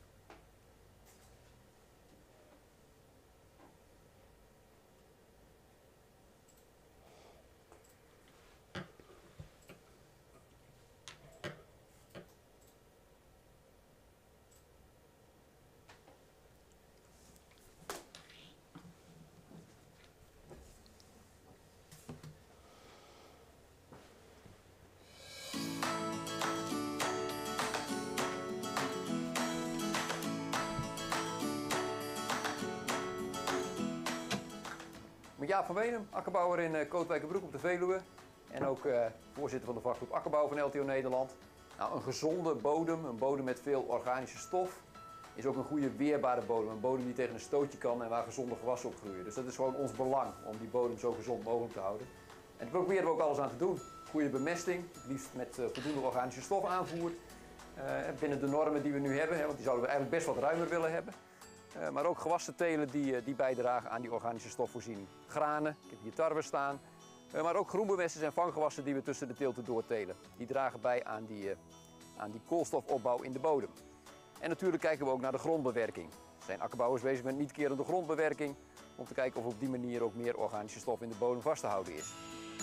S6: Jaap van Weenum, akkerbouwer in Kootwijkerbroek op de Veluwe. En ook voorzitter van de vakgroep Akkerbouw van LTO Nederland. Nou, een gezonde bodem, een bodem met veel organische stof, is ook een goede weerbare bodem. Een bodem die tegen een stootje kan en waar gezonde gewassen op groeien. Dus dat is gewoon ons belang om die bodem zo gezond mogelijk te houden. En daar proberen we ook alles aan te doen. Goede bemesting, het liefst met voldoende organische stof aanvoer. Binnen de normen die we nu hebben, want die zouden we eigenlijk best wat ruimer willen hebben. Maar ook gewassen telen die bijdragen aan die organische stofvoorziening. Granen, ik heb hier tarwe staan. Maar ook groenbemesters en vanggewassen die we tussen de teelten doortelen. Die dragen bij aan die koolstofopbouw in de bodem. En natuurlijk kijken we ook naar de grondbewerking. Er zijn akkerbouwers bezig met niet-kerende grondbewerking. Om te kijken of op die manier ook meer organische stof in de bodem vast te houden is.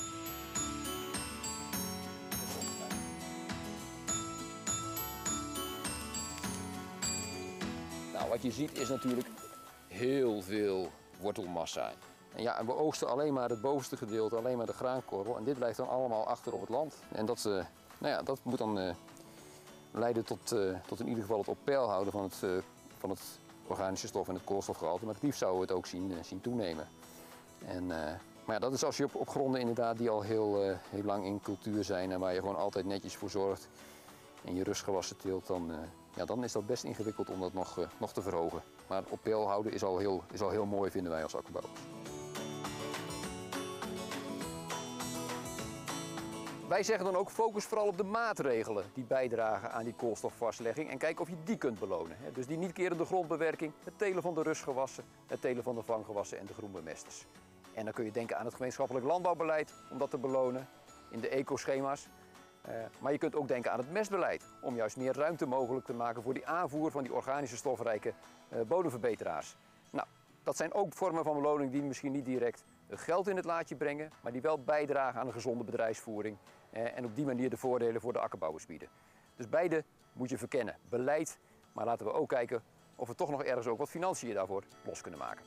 S6: Nou, wat je ziet is natuurlijk heel veel wortelmassa. En ja, we oogsten alleen maar het bovenste gedeelte, alleen maar de graankorrel. En dit blijft dan allemaal achter op het land. En dat moet dan leiden tot in ieder geval het op peil houden van het organische stof en het koolstofgehalte. Maar het liefst zouden we het ook zien toenemen. Maar ja, dat is als je op gronden inderdaad die al heel lang in cultuur zijn en waar je gewoon altijd netjes voor zorgt en je rustgewassen teelt, dan is dat best ingewikkeld om dat nog te verhogen. Maar op peil houden is al heel mooi, vinden wij als akkerbouwers. Wij zeggen dan ook focus vooral op de maatregelen die bijdragen aan die koolstofvastlegging en kijk of je die kunt belonen. Dus die niet-kerende grondbewerking, het telen van de rustgewassen, het telen van de vanggewassen en de groenbemesters. En dan kun je denken aan het gemeenschappelijk landbouwbeleid om dat te belonen in de ecoschema's. Maar je kunt ook denken aan het mestbeleid om juist meer ruimte mogelijk te maken voor die aanvoer van die organische stofrijke bodemverbeteraars. Nou, dat zijn ook vormen van beloning die misschien niet direct geld in het laadje brengen, maar die wel bijdragen aan een gezonde bedrijfsvoering en op die manier de voordelen voor de akkerbouwers bieden. Dus beide moet je verkennen, beleid, maar laten we ook kijken of we toch nog ergens ook wat financiën daarvoor los kunnen maken.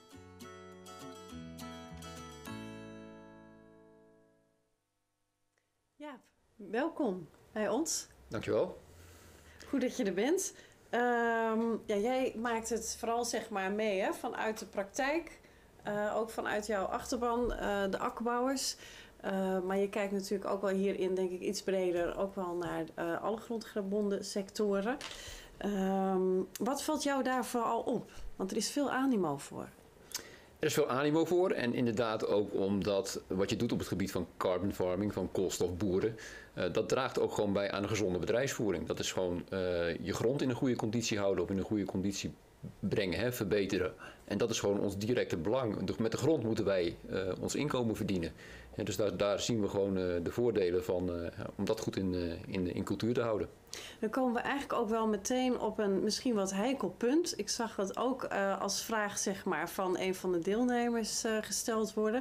S1: Jaap, welkom bij ons.
S6: Dankjewel.
S1: Goed dat je er bent. Jij maakt het vooral zeg maar mee hè, vanuit de praktijk. Ook vanuit jouw achterban, de akkerbouwers. Maar je kijkt natuurlijk ook wel hierin, denk ik, iets breder. Ook wel naar alle grondgebonden sectoren. Wat valt jou daar vooral op? Want er is veel animo voor.
S6: Er is veel animo voor en inderdaad ook omdat wat je doet op het gebied van carbon farming, van koolstofboeren, dat draagt ook gewoon bij aan een gezonde bedrijfsvoering. Dat is gewoon je grond in een goede conditie houden of in een goede conditie brengen, hè, verbeteren. En dat is gewoon ons directe belang. Dus met de grond moeten wij ons inkomen verdienen. En dus daar zien we gewoon de voordelen van om dat goed in cultuur te houden.
S1: Dan komen we eigenlijk ook wel meteen op een misschien wat heikel punt. Ik zag dat ook als vraag zeg maar, van een van de deelnemers gesteld worden.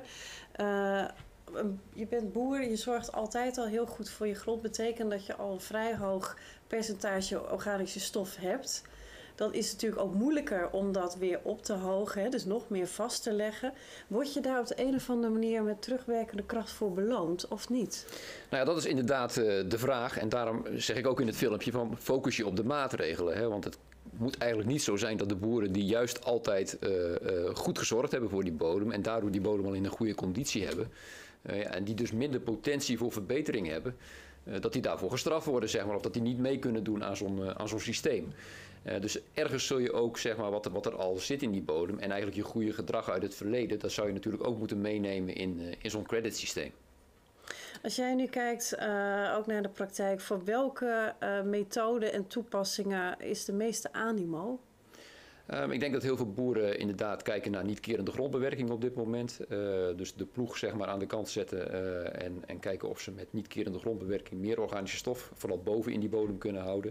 S1: Je bent boer, je zorgt altijd al heel goed voor je grond. Betekent dat je al een vrij hoog percentage organische stof hebt. Dan is het natuurlijk ook moeilijker om dat weer op te hogen, hè, dus nog meer vast te leggen. Word je daar op de een of andere manier met terugwerkende kracht voor beloond of niet?
S6: Nou ja, dat is inderdaad de vraag. En daarom zeg ik ook in het filmpje van focus je op de maatregelen. Hè, want het moet eigenlijk niet zo zijn dat de boeren die juist altijd goed gezorgd hebben voor die bodem en daardoor die bodem al in een goede conditie hebben en die dus minder potentie voor verbetering hebben, dat die daarvoor gestraft worden, zeg maar, of dat die niet mee kunnen doen aan zo'n systeem. Dus ergens zul je ook, zeg maar, wat er al zit in die bodem en eigenlijk je goede gedrag uit het verleden, dat zou je natuurlijk ook moeten meenemen in zo'n creditsysteem.
S1: Als jij nu kijkt ook naar de praktijk, voor welke methoden en toepassingen is de meeste animo?
S6: Ik denk dat heel veel boeren inderdaad kijken naar niet-kerende grondbewerking op dit moment. Dus de ploeg zeg maar, aan de kant zetten en kijken of ze met niet-kerende grondbewerking meer organische stof, vooral boven in die bodem kunnen houden.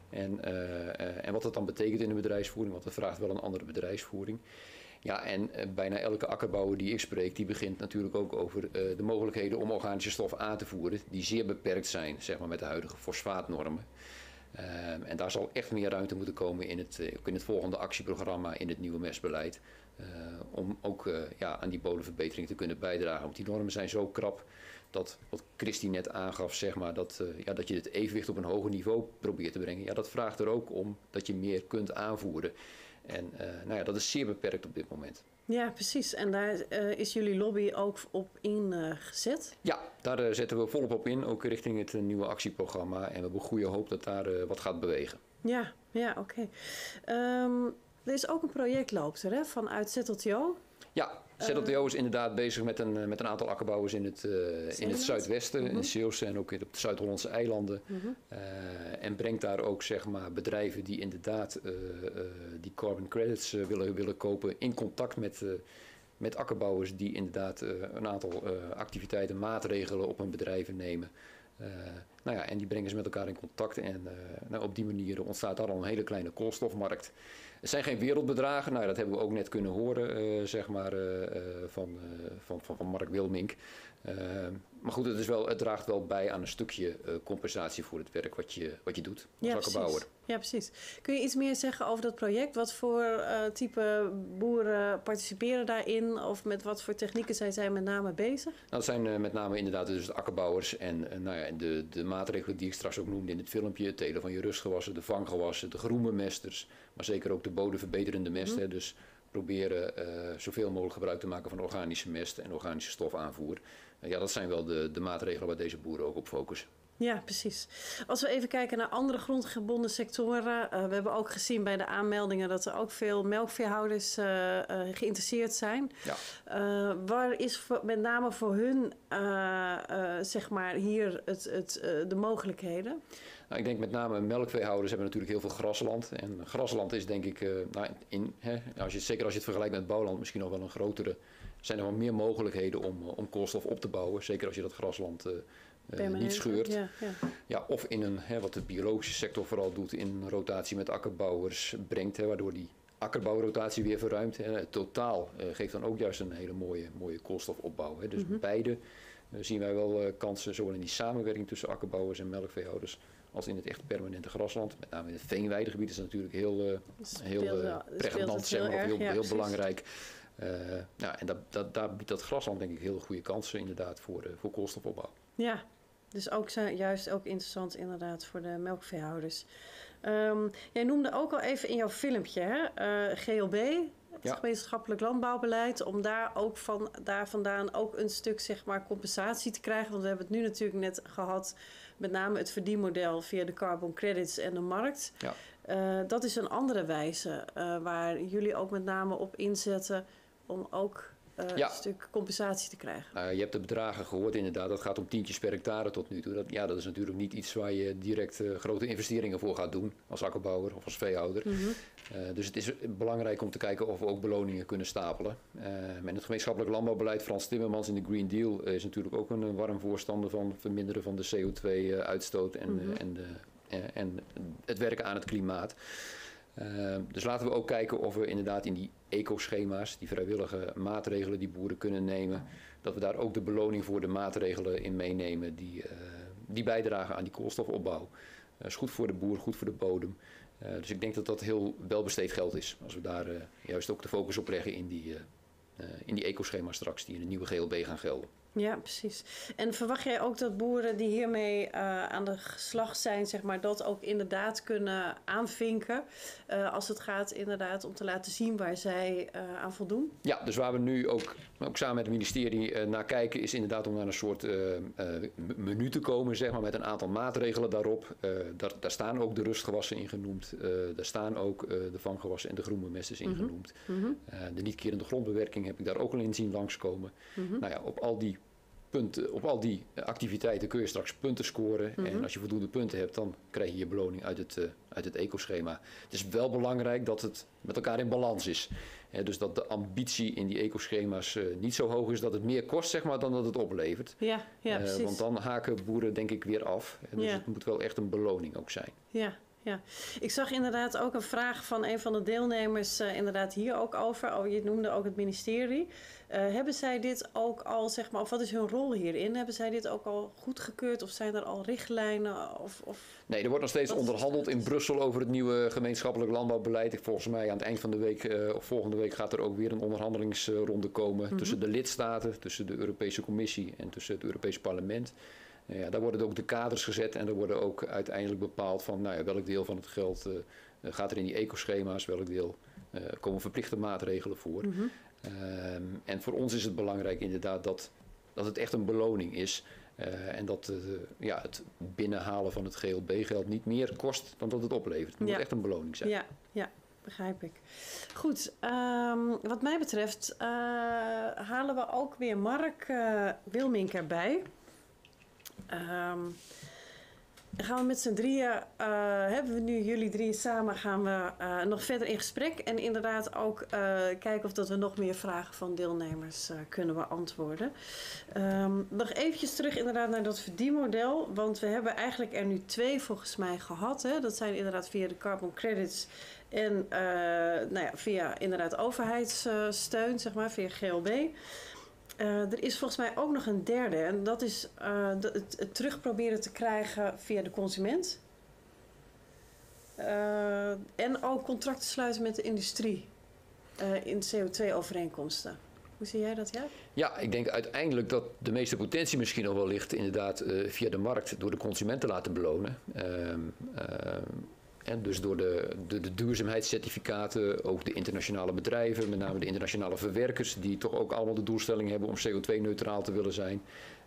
S6: En wat dat dan betekent in de bedrijfsvoering, want dat vraagt wel een andere bedrijfsvoering. Ja, en bijna elke akkerbouwer die ik spreek, die begint natuurlijk ook over de mogelijkheden om organische stof aan te voeren, die zeer beperkt zijn, zeg maar, met de huidige fosfaatnormen. En daar zal echt meer ruimte moeten komen in het volgende actieprogramma, in het nieuwe mestbeleid. Om ook aan die bodemverbetering te kunnen bijdragen. Want die normen zijn zo krap dat, wat Christy net aangaf, zeg maar, dat je het evenwicht op een hoger niveau probeert te brengen. Ja, dat vraagt er ook om dat je meer kunt aanvoeren. En dat is zeer beperkt op dit moment.
S1: Ja, precies. En daar is jullie lobby ook op ingezet?
S6: Ja, daar zetten we volop op in, ook richting het nieuwe actieprogramma. En we hebben goede hoop dat daar wat gaat bewegen.
S1: Ja, oké. Er is ook een project loopt er, hè, vanuit ZLTO.
S6: Ja, ZLTO is inderdaad bezig met een aantal akkerbouwers in het zuidwesten, in Zeeuwse en ook op de Zuid-Hollandse eilanden. En brengt daar ook, zeg maar, bedrijven die inderdaad die carbon credits willen kopen in contact met akkerbouwers die inderdaad een aantal activiteiten, maatregelen op hun bedrijven nemen. En die brengen ze met elkaar in contact en op die manier ontstaat daar al een hele kleine koolstofmarkt. Het zijn geen wereldbedragen, dat hebben we ook net kunnen horen van Mark Wilmink. Maar goed, het draagt wel bij aan een stukje compensatie voor het werk wat je doet als akkerbouwer.
S1: Ja, precies. Kun je iets meer zeggen over dat project? Wat voor type boeren participeren daarin? Of met wat voor technieken zijn zij met name bezig?
S6: Dat zijn met name inderdaad dus de akkerbouwers en de maatregelen die ik straks ook noemde in het filmpje. Het telen van je rustgewassen, de vanggewassen, de groenbemesters, maar zeker ook de bodemverbeterende mest. Dus proberen zoveel mogelijk gebruik te maken van organische mest en organische stofaanvoer. Dat zijn wel de maatregelen waar deze boeren ook op focussen.
S1: Ja, precies. Als we even kijken naar andere grondgebonden sectoren. We hebben ook gezien bij de aanmeldingen dat er ook veel melkveehouders geïnteresseerd zijn.
S6: Ja.
S1: Waar is met name voor hun zeg maar hier de mogelijkheden?
S6: Nou, ik denk met name melkveehouders hebben natuurlijk heel veel grasland. En grasland is denk ik, zeker als je het vergelijkt met bouwland, misschien nog wel een grotere. Zijn er wel meer mogelijkheden om koolstof op te bouwen. Zeker als je dat grasland niet scheurt. Ja, of in een, wat de biologische sector vooral doet, in een rotatie met akkerbouwers brengt. Waardoor die akkerbouwrotatie weer verruimt. Het totaal geeft dan ook juist een hele mooie koolstofopbouw. Dus beide zien wij wel kansen, zowel in die samenwerking tussen akkerbouwers en melkveehouders, als in het echt permanente grasland. Met name in het veenweidegebied is dat natuurlijk heel pregnant, heel belangrijk. En daar biedt dat grasland denk ik heel goede kansen inderdaad voor koolstofopbouw.
S1: Ja, dus ook juist ook interessant inderdaad voor de melkveehouders. Jij noemde ook al even in jouw filmpje, hè? GLB, het gemeenschappelijk landbouwbeleid, om daar vandaan ook een stuk zeg maar compensatie te krijgen. Want we hebben het nu natuurlijk net gehad, met name het verdienmodel via de carbon credits en de markt. Ja. Dat is een andere wijze waar jullie ook met name op inzetten om ook een stuk compensatie te krijgen.
S6: Je hebt de bedragen gehoord inderdaad, dat gaat om tientjes per hectare tot nu toe. Dat is natuurlijk niet iets waar je direct grote investeringen voor gaat doen als akkerbouwer of als veehouder. Dus het is belangrijk om te kijken of we ook beloningen kunnen stapelen. En het gemeenschappelijk landbouwbeleid, Frans Timmermans in de Green Deal is natuurlijk ook een warm voorstander van het verminderen van de CO2-uitstoot en het werken aan het klimaat. Dus laten we ook kijken of we inderdaad in die ecoschema's, die vrijwillige maatregelen die boeren kunnen nemen, dat we daar ook de beloning voor de maatregelen in meenemen die bijdragen aan die koolstofopbouw. Dat is goed voor de boer, goed voor de bodem. Dus ik denk dat dat heel welbesteed geld is, als we daar juist ook de focus op leggen in die ecoschema's straks, die in de nieuwe GLB gaan gelden.
S1: Ja, precies. En verwacht jij ook dat boeren die hiermee aan de slag zijn, zeg maar, dat ook inderdaad kunnen aanvinken als het gaat inderdaad om te laten zien waar zij aan voldoen? Ja,
S6: dus waar we nu ook samen met het ministerie naar kijken, is inderdaad om naar een soort menu te komen, zeg maar, met een aantal maatregelen daarop. Daar staan ook de rustgewassen in genoemd. Daar staan ook de vanggewassen en de groenbemesters in genoemd. De niet-kerende grondbewerking heb ik daar ook al in zien langskomen. Nou ja, op al die activiteiten kun je straks punten scoren. En als je voldoende punten hebt, dan krijg je je beloning uit het ecoschema. Het is wel belangrijk dat het met elkaar in balans is. Dus dat de ambitie in die ecoschema's niet zo hoog is dat het meer kost, zeg maar, dan dat het oplevert.
S1: Ja, precies.
S6: Want dan haken boeren denk ik weer af. Dus het moet wel echt een beloning ook zijn.
S1: Ja, ik zag inderdaad ook een vraag van een van de deelnemers inderdaad hier ook over. Je noemde ook het ministerie. Hebben zij dit ook al, zeg maar, of wat is hun rol hierin? Hebben zij dit ook al goedgekeurd of zijn er al richtlijnen?
S6: Nee, er wordt nog steeds onderhandeld in Brussel over het nieuwe gemeenschappelijk landbouwbeleid. Volgens mij aan het eind van de week of volgende week gaat er ook weer een onderhandelingsronde komen tussen de lidstaten, tussen de Europese Commissie en tussen het Europese Parlement. Ja, daar worden ook de kaders gezet en er worden ook uiteindelijk bepaald van welk deel van het geld gaat er in die ecoschema's, welk deel komen verplichte maatregelen voor. En voor ons is het belangrijk inderdaad dat het echt een beloning is en dat het binnenhalen van het GLB-geld niet meer kost dan dat het oplevert. Het moet echt een beloning zijn.
S1: Ja, begrijp ik. Goed, wat mij betreft halen we ook weer Mark Wilmink erbij. Gaan we met z'n drieën, hebben we nu jullie drie samen, gaan we nog verder in gesprek. En inderdaad ook kijken of dat we nog meer vragen van deelnemers kunnen beantwoorden. Nog eventjes terug inderdaad naar dat verdienmodel. Want we hebben eigenlijk er nu 2 volgens mij gehad. Hè? Dat zijn inderdaad via de carbon credits en via inderdaad overheidssteun, zeg maar, via GLB. Er is volgens mij ook nog een derde en dat is het terug proberen te krijgen via de consument. En ook contracten sluiten met de industrie in CO2-overeenkomsten. Hoe zie jij dat, Jaap?
S6: Ja, ik denk uiteindelijk dat de meeste potentie misschien nog wel ligt inderdaad via de markt door de consument te laten belonen. En dus door de duurzaamheidscertificaten, ook de internationale bedrijven, met name de internationale verwerkers, die toch ook allemaal de doelstelling hebben om CO2-neutraal te willen zijn.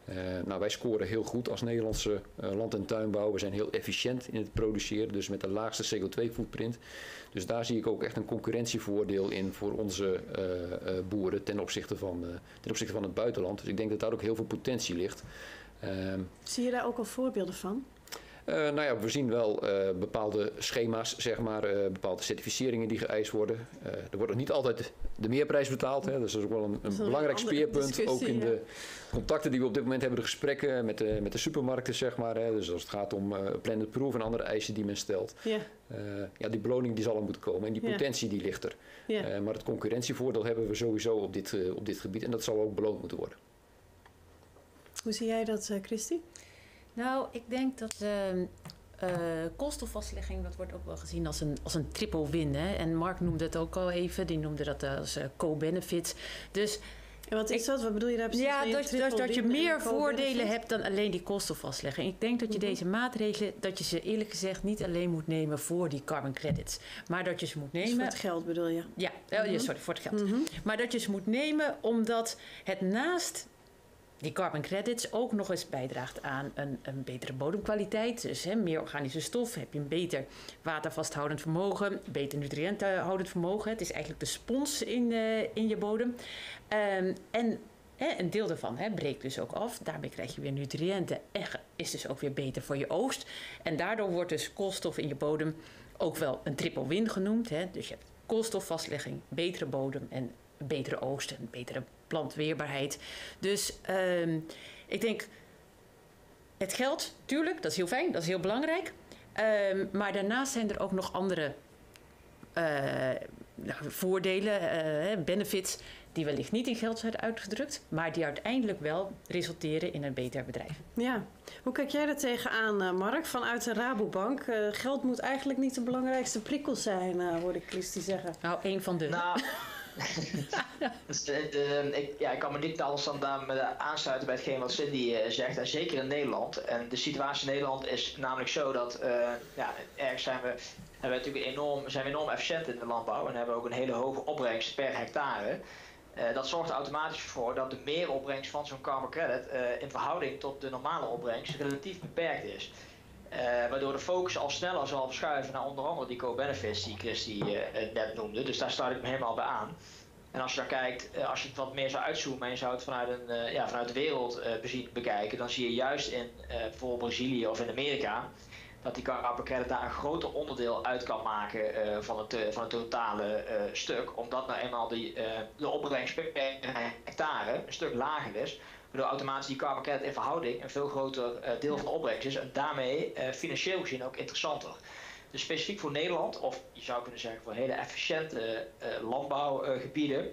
S6: Nou, wij scoren heel goed als Nederlandse land- en tuinbouw. We zijn heel efficiënt in het produceren, dus met de laagste CO2-footprint. Dus daar zie ik ook echt een concurrentievoordeel in voor onze boeren ten opzichte van het buitenland. Dus ik denk dat daar ook heel veel potentie ligt.
S1: Zie je daar ook al voorbeelden van?
S6: Nou ja, we zien wel bepaalde schema's, zeg maar, bepaalde certificeringen die geëist worden. Er wordt nog niet altijd de meerprijs betaald, hè, dus dat is ook wel een belangrijk speerpunt. Ook in de contacten die we op dit moment hebben, de gesprekken met de supermarkten, zeg maar. Hè, dus als het gaat om blended proof en andere eisen die men stelt. Ja, die beloning die zal er moeten komen en die potentie die ligt er. Maar het concurrentievoordeel hebben we sowieso op dit gebied en dat zal ook beloond moeten worden.
S1: Hoe zie jij dat, Christy?
S2: Nou, ik denk dat koolstofvastlegging, dat wordt ook wel gezien als een triple win. Hè? En Mark noemde het ook al even, die noemde dat als co-benefits. Dus
S1: en wat is dat? Wat bedoel je daar precies?
S2: Ja, dat je meer voordelen hebt dan alleen die koolstofvastlegging. Ik denk dat je deze maatregelen, dat je ze eerlijk gezegd niet alleen moet nemen voor die carbon credits. Maar dat je ze moet nemen...
S1: Dus voor het geld bedoel je?
S2: Ja, sorry, voor het geld. Maar dat je ze moet nemen omdat het naast die carbon credits ook nog eens bijdraagt aan een betere bodemkwaliteit. Dus meer organische stof, heb je een beter watervasthoudend vermogen, beter nutriëntenhoudend vermogen. Het is eigenlijk de spons in je bodem. En een deel daarvan breekt dus ook af. Daarmee krijg je weer nutriënten en is dus ook weer beter voor je oogst. En daardoor wordt dus koolstof in je bodem ook wel een triple win genoemd. Dus je hebt koolstofvastlegging, betere bodem en betere oogst en betere plantweerbaarheid. Dus ik denk, het geld, tuurlijk, dat is heel fijn, dat is heel belangrijk. Maar daarnaast zijn er ook nog andere voordelen, benefits, die wellicht niet in geld zijn uitgedrukt, maar die uiteindelijk wel resulteren in een beter bedrijf.
S1: Ja, hoe kijk jij er tegenaan, Mark, vanuit de Rabobank? Geld moet eigenlijk niet de belangrijkste prikkel zijn, hoorde ik Christy zeggen.
S2: Nou, één van de...
S5: Nou, ik kan me niet anders dan aansluiten bij hetgeen wat Cindy zegt. En zeker in Nederland. En de situatie in Nederland is namelijk zo dat ergens zijn we natuurlijk enorm efficiënt in de landbouw. En hebben ook een hele hoge opbrengst per hectare. Dat zorgt er automatisch voor dat de meeropbrengst van zo'n carbon credit in verhouding tot de normale opbrengst relatief beperkt is. Waardoor de focus al sneller zal verschuiven naar onder andere die co-benefits die Christy net noemde. Dus daar sluit ik me helemaal bij aan. En als je dan kijkt, als je het wat meer zou uitzoomen en je zou het vanuit de wereld bekijken, dan zie je juist in bijvoorbeeld Brazilië of in Amerika dat die carbon credit daar een groter onderdeel uit kan maken van het totale stuk. Omdat nou eenmaal de opbrengst per hectare een stuk lager is. Waardoor automatisch die carbon credit in verhouding een veel groter deel van de opbrengst is. En daarmee financieel gezien ook interessanter. Dus specifiek voor Nederland, of je zou kunnen zeggen voor hele efficiënte landbouwgebieden,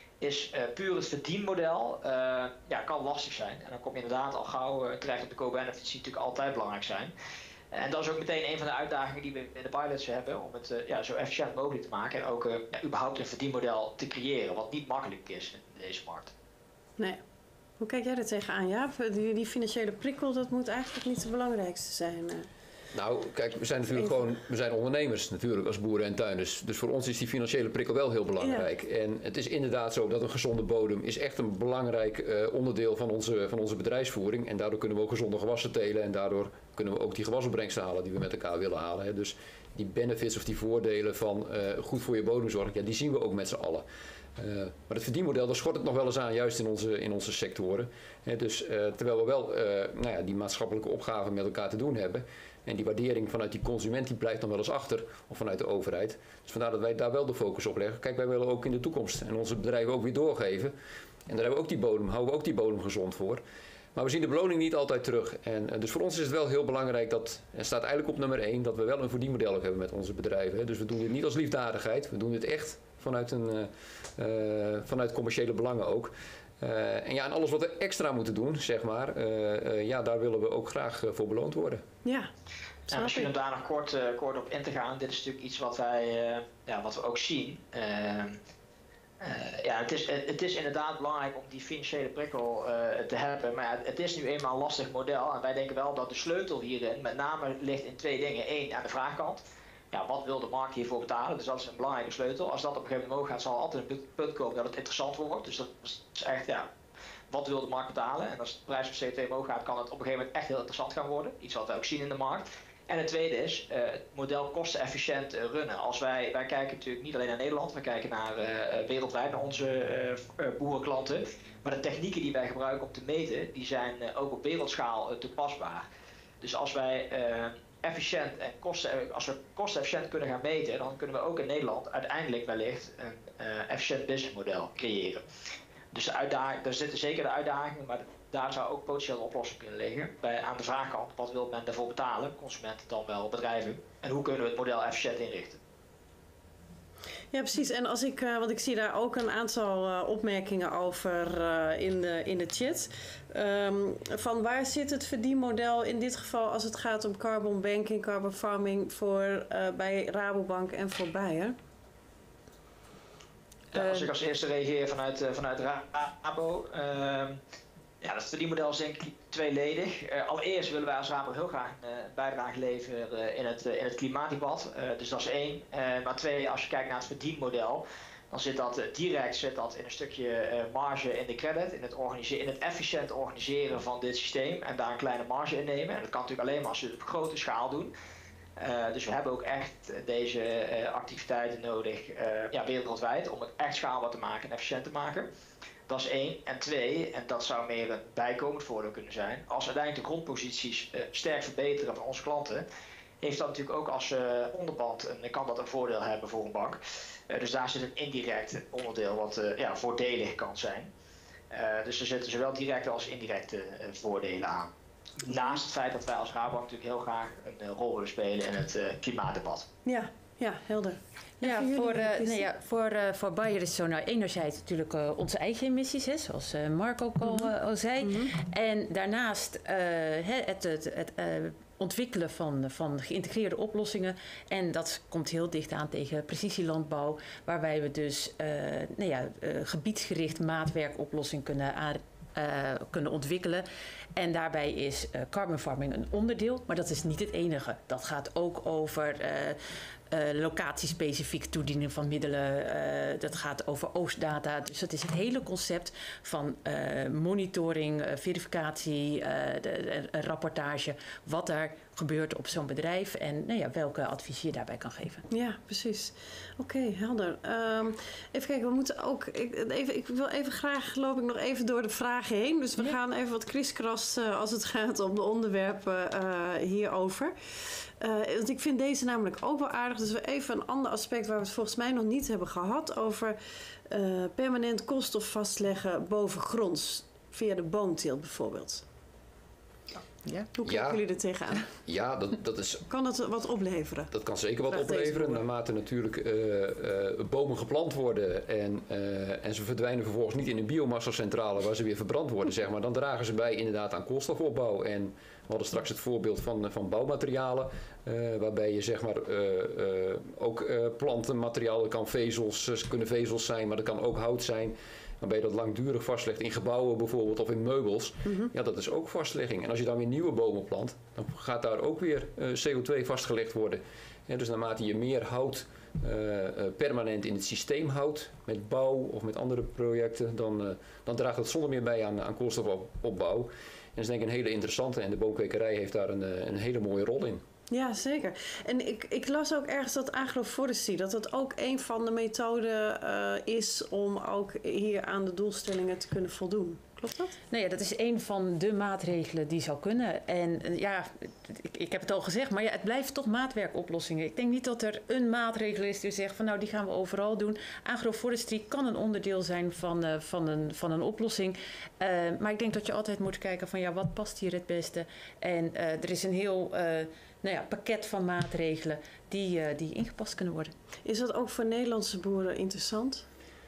S5: is puur het verdienmodel kan lastig zijn. En dan kom je inderdaad al gauw terecht op de co-benefits die natuurlijk altijd belangrijk zijn. En dat is ook meteen een van de uitdagingen die we in de pilots hebben om het zo efficiënt mogelijk te maken en ook überhaupt een verdienmodel te creëren, wat niet makkelijk is in deze markt.
S1: Nee. Hoe kijk jij er tegenaan, Jaap? Die financiële prikkel, dat moet eigenlijk niet het belangrijkste zijn.
S6: Nou, kijk, we zijn natuurlijk we zijn ondernemers natuurlijk als boeren en tuinders. Dus voor ons is die financiële prikkel wel heel belangrijk. Ja. En het is inderdaad zo dat een gezonde bodem is echt een belangrijk onderdeel van onze bedrijfsvoering. En daardoor kunnen we ook gezonde gewassen telen en daardoor kunnen we ook die gewasopbrengsten halen die we met elkaar willen halen. Hè. Dus die benefits of die voordelen van goed voor je bodemzorg, die zien we ook met z'n allen. Maar het verdienmodel, daar schort het nog wel eens aan, juist in onze sectoren. Dus terwijl we wel die maatschappelijke opgaven met elkaar te doen hebben. En die waardering vanuit die consument die blijft dan wel eens achter, of vanuit de overheid. Dus vandaar dat wij daar wel de focus op leggen. Kijk, wij willen ook in de toekomst en onze bedrijven ook weer doorgeven. En daar hebben we ook houden we ook die bodem gezond voor. Maar we zien de beloning niet altijd terug. En dus voor ons is het wel heel belangrijk dat, en staat eigenlijk op nummer 1, dat we wel een verdienmodel hebben met onze bedrijven. Dus we doen dit niet als liefdadigheid, we doen dit echt vanuit commerciële belangen ook. En alles wat we extra moeten doen, zeg maar, daar willen we ook graag voor beloond worden.
S1: Ja.
S5: En misschien om daar nog kort op in te gaan, dit is natuurlijk iets wat wat we ook zien. Het is inderdaad belangrijk om die financiële prikkel te hebben, maar het is nu eenmaal een lastig model. En wij denken wel dat de sleutel hierin met name ligt in 2 dingen. 1, aan de vraagkant. Ja, wat wil de markt hiervoor betalen? Dus dat is een belangrijke sleutel. Als dat op een gegeven moment omhoog gaat, zal er altijd een punt komen dat het interessant wordt. Dus dat is echt wat wil de markt betalen. En als de prijs van CO2 omhoog gaat, kan het op een gegeven moment echt heel interessant gaan worden. Iets wat we ook zien in de markt. En het tweede is het model kostenefficiënt runnen. Wij kijken natuurlijk niet alleen naar Nederland, we kijken naar wereldwijd naar onze boerenklanten. Maar de technieken die wij gebruiken om te meten, die zijn ook op wereldschaal toepasbaar. Dus als wij efficiënt en kostenefficiënt kunnen gaan meten, dan kunnen we ook in Nederland uiteindelijk wellicht een efficiënt businessmodel creëren. Dus daar zitten zeker de uitdagingen, maar daar zou ook potentiële oplossing kunnen liggen. Aan de vraagkant, wat wil men daarvoor betalen? Consumenten dan wel, bedrijven. En hoe kunnen we het model efficiënt inrichten?
S1: Ja, precies. En want ik zie daar ook een aantal opmerkingen over in de chat. Van waar zit het verdienmodel in dit geval als het gaat om carbon banking, carbon farming bij Rabobank en voor Bayer?
S5: Ja, als ik als eerste reageer vanuit Rabo. Ja, dat verdienmodel is denk ik tweeledig. Allereerst willen wij als Rabo heel graag een bijdrage leveren in het klimaatdebat. Dus dat is één. Maar twee, als je kijkt naar het verdienmodel, dan zit dat direct in een stukje marge in de credit, in het efficiënt organiseren van dit systeem en daar een kleine marge in nemen. En dat kan natuurlijk alleen maar als we het op grote schaal doen. Dus we hebben ook echt deze activiteiten nodig wereldwijd om het echt schaalbaar te maken en efficiënt te maken. Dat is één. En twee, en dat zou meer een bijkomend voordeel kunnen zijn, als uiteindelijk de grondposities sterk verbeteren van onze klanten, heeft dat natuurlijk ook als onderband kan dat een voordeel hebben voor een bank. Dus daar zit een indirect onderdeel wat voordelig kan zijn. Dus er zitten zowel directe als indirecte voordelen aan. Naast het feit dat wij als Rabobank natuurlijk heel graag een rol willen spelen in het klimaatdebat.
S1: Ja, helder.
S2: Ja, voor Bayer is het zo, enerzijds natuurlijk onze eigen emissies, zoals Mark ook al zei. Mm-hmm. En daarnaast het ontwikkelen van geïntegreerde oplossingen. En dat komt heel dicht aan tegen precisielandbouw, waarbij we dus gebiedsgericht maatwerkoplossing kunnen ontwikkelen. En daarbij is carbon farming een onderdeel, maar dat is niet het enige. Dat gaat ook over locatiespecifiek toediening van middelen. Dat gaat over oogstdata. Dus dat is het hele concept van monitoring, verificatie, rapportage, wat er gebeurt op zo'n bedrijf en welke advies je daarbij kan geven.
S1: Ja, precies. Oké, helder. Even kijken, we moeten ook... Ik wil even graag, loop ik nog even door de vragen heen. Dus we gaan even wat kriskras als het gaat om de onderwerpen hierover. Want ik vind deze namelijk ook wel aardig. Dus we even een ander aspect waar we het volgens mij nog niet hebben gehad over permanent koolstof vastleggen bovengronds via de boomteelt bijvoorbeeld. Ja. Hoe kijken jullie er tegenaan?
S7: Ja, dat is...
S1: Kan dat wat opleveren?
S7: Dat kan zeker wat opleveren. Naarmate natuurlijk bomen geplant worden en ze verdwijnen vervolgens niet in een biomassacentrale waar ze weer verbrand worden, zeg maar. Dan dragen ze bij inderdaad aan koolstofopbouw. En we hadden straks het voorbeeld van bouwmaterialen, waarbij je zeg maar ook plantenmateriaal, dat kan kunnen vezels zijn, maar dat kan ook hout zijn. Waarbij je dat langdurig vastlegt in gebouwen bijvoorbeeld of in meubels. Mm-hmm. Ja, dat is ook vastlegging. En als je dan weer nieuwe bomen plant, dan gaat daar ook weer CO2 vastgelegd worden. Ja, dus naarmate je meer hout permanent in het systeem houdt, met bouw of met andere projecten, dan draagt dat zonder meer bij aan koolstofopbouw. En dat is denk ik een hele interessante en de boomkwekerij heeft daar een hele mooie rol in.
S1: Ja, zeker. En ik las ook ergens dat agroforestry, dat dat ook een van de methoden is om ook hier aan de doelstellingen te kunnen voldoen. Klopt dat?
S2: Nou ja, dat is een van de maatregelen die zou kunnen. En ik heb het al gezegd, maar het blijft toch maatwerkoplossingen. Ik denk niet dat er een maatregel is die zegt van die gaan we overal doen. Agroforestry kan een onderdeel zijn van een oplossing. Maar ik denk dat je altijd moet kijken van wat past hier het beste. En er is een heel pakket van maatregelen die ingepast kunnen worden.
S1: Is dat ook voor Nederlandse boeren interessant?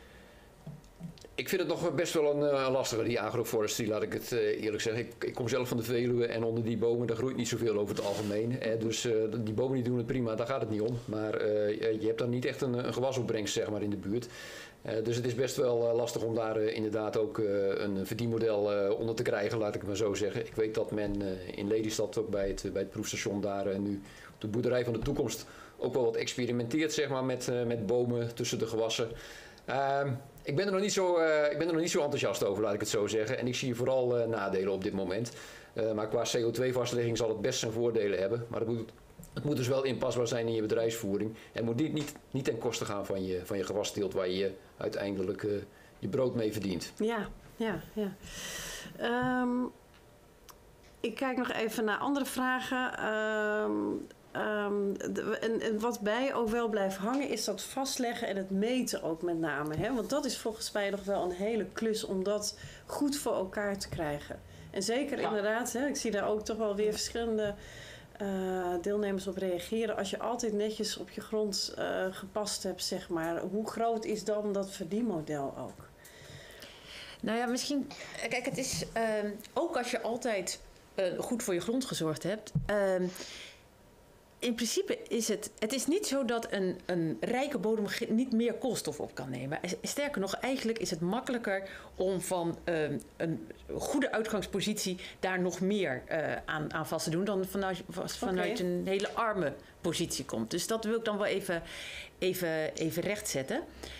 S7: Ik vind het nog best wel een lastige, die agroforestry, laat ik het eerlijk zeggen. Ik kom zelf van de Veluwe en onder die bomen, daar groeit niet zoveel over het algemeen. Dus die bomen die doen het prima, daar gaat het niet om. Maar je hebt dan niet echt een gewasopbrengst zeg maar, in de buurt. Dus het is best wel lastig om daar inderdaad ook een verdienmodel onder te krijgen, laat ik het maar zo zeggen. Ik weet dat men in Lelystad ook bij het proefstation daar nu op de boerderij van de toekomst ook wel wat experimenteert zeg maar, met bomen tussen de gewassen. Ik ben er nog niet zo enthousiast over, laat ik het zo zeggen. En ik zie vooral nadelen op dit moment. Maar qua CO2-vastlegging zal het best zijn voordelen hebben. Maar het moet dus wel inpasbaar zijn in je bedrijfsvoering. En moet niet ten koste gaan van je gewasteelt waar je uiteindelijk je brood mee verdient.
S1: Ja. Ik kijk nog even naar andere vragen. En wat bij ook wel blijft hangen is dat vastleggen en het meten ook met name. Hè? Want dat is volgens mij nog wel een hele klus om dat goed voor elkaar te krijgen. En zeker inderdaad, hè, ik zie daar ook toch wel weer verschillende deelnemers op reageren. Als je altijd netjes op je grond gepast hebt, zeg maar. Hoe groot is dan dat verdienmodel ook?
S2: Nou ja, misschien... Kijk, het is ook als je altijd goed voor je grond gezorgd hebt... in principe is het is niet zo dat een rijke bodem niet meer koolstof op kan nemen. Sterker nog, eigenlijk is het makkelijker om van een goede uitgangspositie daar nog meer aan vast te doen dan vanuit een hele arme positie komt. Dus dat wil ik dan wel even rechtzetten.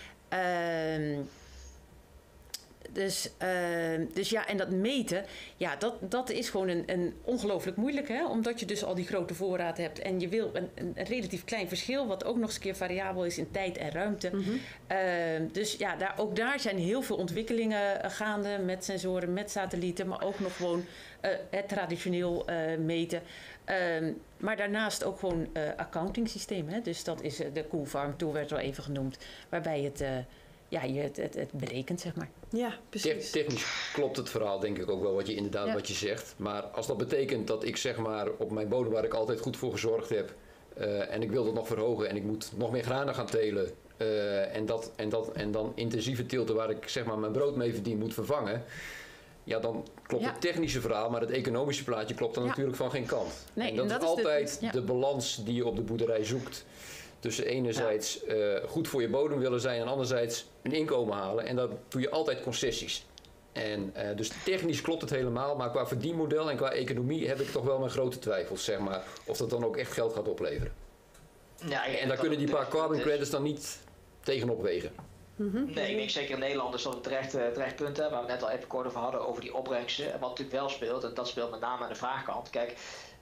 S2: Dus ja, en dat meten, ja, dat is gewoon een ongelooflijk moeilijk, hè? Omdat je dus al die grote voorraad hebt en je wil een relatief klein verschil, wat ook nog eens een keer variabel is in tijd en ruimte. Mm-hmm. Dus ja, ook daar zijn heel veel ontwikkelingen gaande met sensoren, met satellieten, maar ook nog gewoon het traditioneel meten. Maar daarnaast ook gewoon accounting systeem, hè? Dus dat is de Cool Farm Tool, werd al even genoemd, waarbij het berekent, zeg maar.
S1: Ja, precies.
S7: Technisch klopt het verhaal denk ik ook wel wat je zegt. Maar als dat betekent dat ik zeg maar op mijn bodem waar ik altijd goed voor gezorgd heb en ik wil dat nog verhogen en ik moet nog meer granen gaan telen en dan intensieve teelten waar ik zeg maar mijn brood mee verdien moet vervangen. Ja, dan klopt het technische verhaal, maar het economische plaatje klopt dan natuurlijk van geen kant.
S2: Nee,
S7: en dat is altijd de balans die je op de boerderij zoekt. Tussen enerzijds goed voor je bodem willen zijn en anderzijds een inkomen halen. En dat doe je altijd concessies. En dus technisch klopt het helemaal, maar qua verdienmodel en qua economie heb ik toch wel mijn grote twijfels, zeg maar. Of dat dan ook echt geld gaat opleveren. Ja, en daar kunnen die paar carbon credits dan niet tegenop wegen.
S5: Mm-hmm. Nee, ik denk zeker in Nederland is dat een terecht punt, hè, waar we net al even kort over hadden, over die opbrengsten. En wat natuurlijk wel speelt, en dat speelt met name aan de vraagkant. Kijk,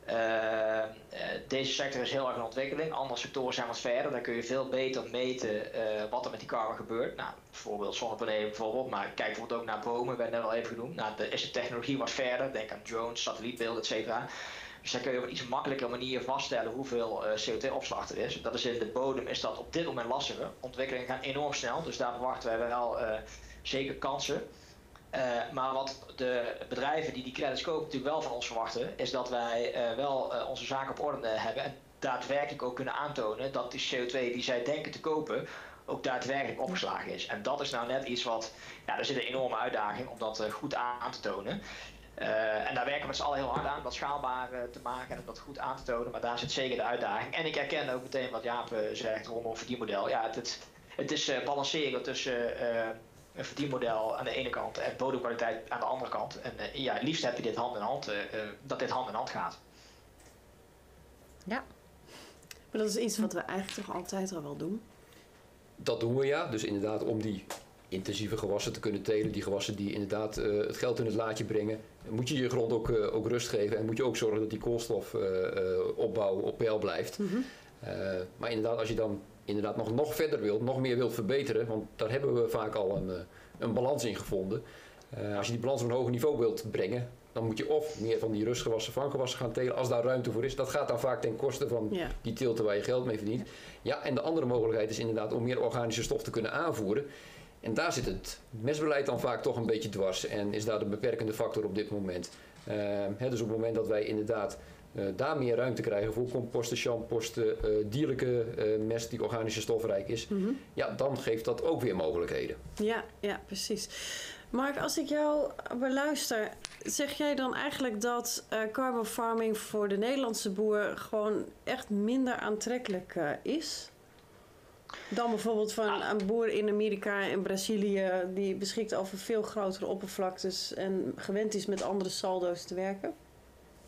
S5: deze sector is heel erg in ontwikkeling. Andere sectoren zijn wat verder. Daar kun je veel beter meten wat er met die carbon gebeurt. Nou, bijvoorbeeld zonnepanelen bijvoorbeeld. Maar kijk bijvoorbeeld ook naar bomen, werd net al even genoemd. Nou, is de technologie wat verder. Denk aan drones, satellietbeelden, etc. Dus dan kun je op een iets makkelijker manier vaststellen hoeveel CO2-opslag er is. Dat is in de bodem is dat op dit moment lastiger. Ontwikkelingen gaan enorm snel. Dus daar verwachten wij wel zeker kansen. Maar wat de bedrijven die credits kopen natuurlijk wel van ons verwachten, is dat wij wel onze zaken op orde hebben en daadwerkelijk ook kunnen aantonen dat die CO2 die zij denken te kopen ook daadwerkelijk opgeslagen is. En dat is nou net iets wat, ja, daar zit een enorme uitdaging om dat goed aan te tonen. En daar werken we met z'n allen heel hard aan, dat schaalbaar te maken en om dat goed aan te tonen, maar daar zit zeker de uitdaging. En ik herken ook meteen wat Jaap zegt rondom het verdienmodel. Ja, het is balanceren tussen een verdienmodel aan de ene kant en bodemkwaliteit aan de andere kant. En het liefst heb je dit hand in hand, dat dit hand in hand gaat.
S1: Ja, maar dat is iets wat we eigenlijk toch altijd al wel doen.
S7: Dat doen we, ja. Dus inderdaad om die intensieve gewassen te kunnen telen, die gewassen die inderdaad het geld in het laadje brengen, moet je je grond ook rust geven en moet je ook zorgen dat die koolstofopbouw op peil blijft. Mm-hmm. Maar inderdaad, als je dan inderdaad nog verder wilt, nog meer wilt verbeteren, want daar hebben we vaak al een balans in gevonden. Als je die balans op een hoger niveau wilt brengen, dan moet je of meer van die rustgewassen, vanggewassen gaan telen, als daar ruimte voor is. Dat gaat dan vaak ten koste van die teelten waar je geld mee verdient. Ja, en de andere mogelijkheid is inderdaad om meer organische stof te kunnen aanvoeren. En daar zit het mestbeleid dan vaak toch een beetje dwars en is daar de beperkende factor op dit moment. Dus op het moment dat wij inderdaad daar meer ruimte krijgen voor composten, champosten, dierlijke mest die organische stofrijk is, ja, dan geeft dat ook weer mogelijkheden.
S1: Ja, precies. Mark, als ik jou beluister, zeg jij dan eigenlijk dat carbon farming voor de Nederlandse boer gewoon echt minder aantrekkelijk is? Dan bijvoorbeeld van een boer in Amerika en Brazilië die beschikt over veel grotere oppervlaktes en gewend is met andere saldo's te werken?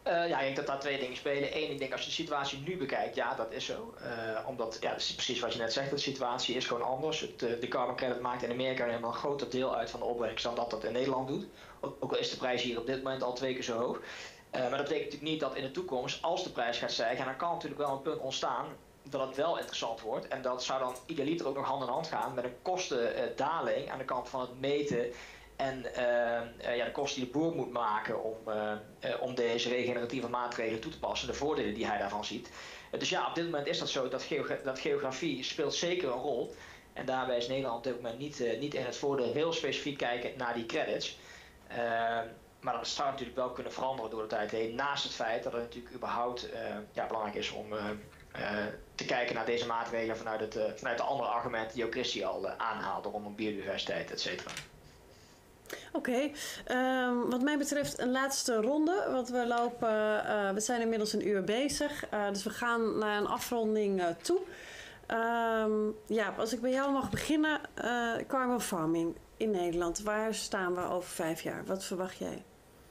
S5: Ja, ik denk dat daar twee dingen spelen. Eén, ik denk als je de situatie nu bekijkt, ja, dat is zo. Omdat, ja, dat is precies wat je net zegt, de situatie is gewoon anders. De carbon credit maakt in Amerika helemaal een groter deel uit van de opbrengst dan dat in Nederland doet. Ook al is de prijs hier op dit moment al 2 keer zo hoog. Maar dat betekent natuurlijk niet dat in de toekomst, als de prijs gaat stijgen, en dan kan natuurlijk wel een punt ontstaan dat het wel interessant wordt. En dat zou dan idealiter ook nog hand in hand gaan met een kostendaling aan de kant van het meten. En de kosten die de boer moet maken om deze regeneratieve maatregelen toe te passen, de voordelen die hij daarvan ziet. Dus ja, op dit moment is dat zo, dat geografie speelt zeker een rol. En daarbij is Nederland op dit moment niet in het voordeel heel specifiek kijken naar die credits. Maar dat zou natuurlijk wel kunnen veranderen door de tijd heen. Naast het feit dat het natuurlijk überhaupt belangrijk is om te kijken naar deze maatregelen vanuit de andere argumenten die ook Christy al aanhaalde rondom biodiversiteit, et cetera.
S1: Oké, wat mij betreft een laatste ronde, want we zijn inmiddels 1 uur bezig, dus we gaan naar een afronding toe. Als ik bij jou mag beginnen, carbon farming in Nederland, waar staan we over 5 jaar? Wat verwacht jij?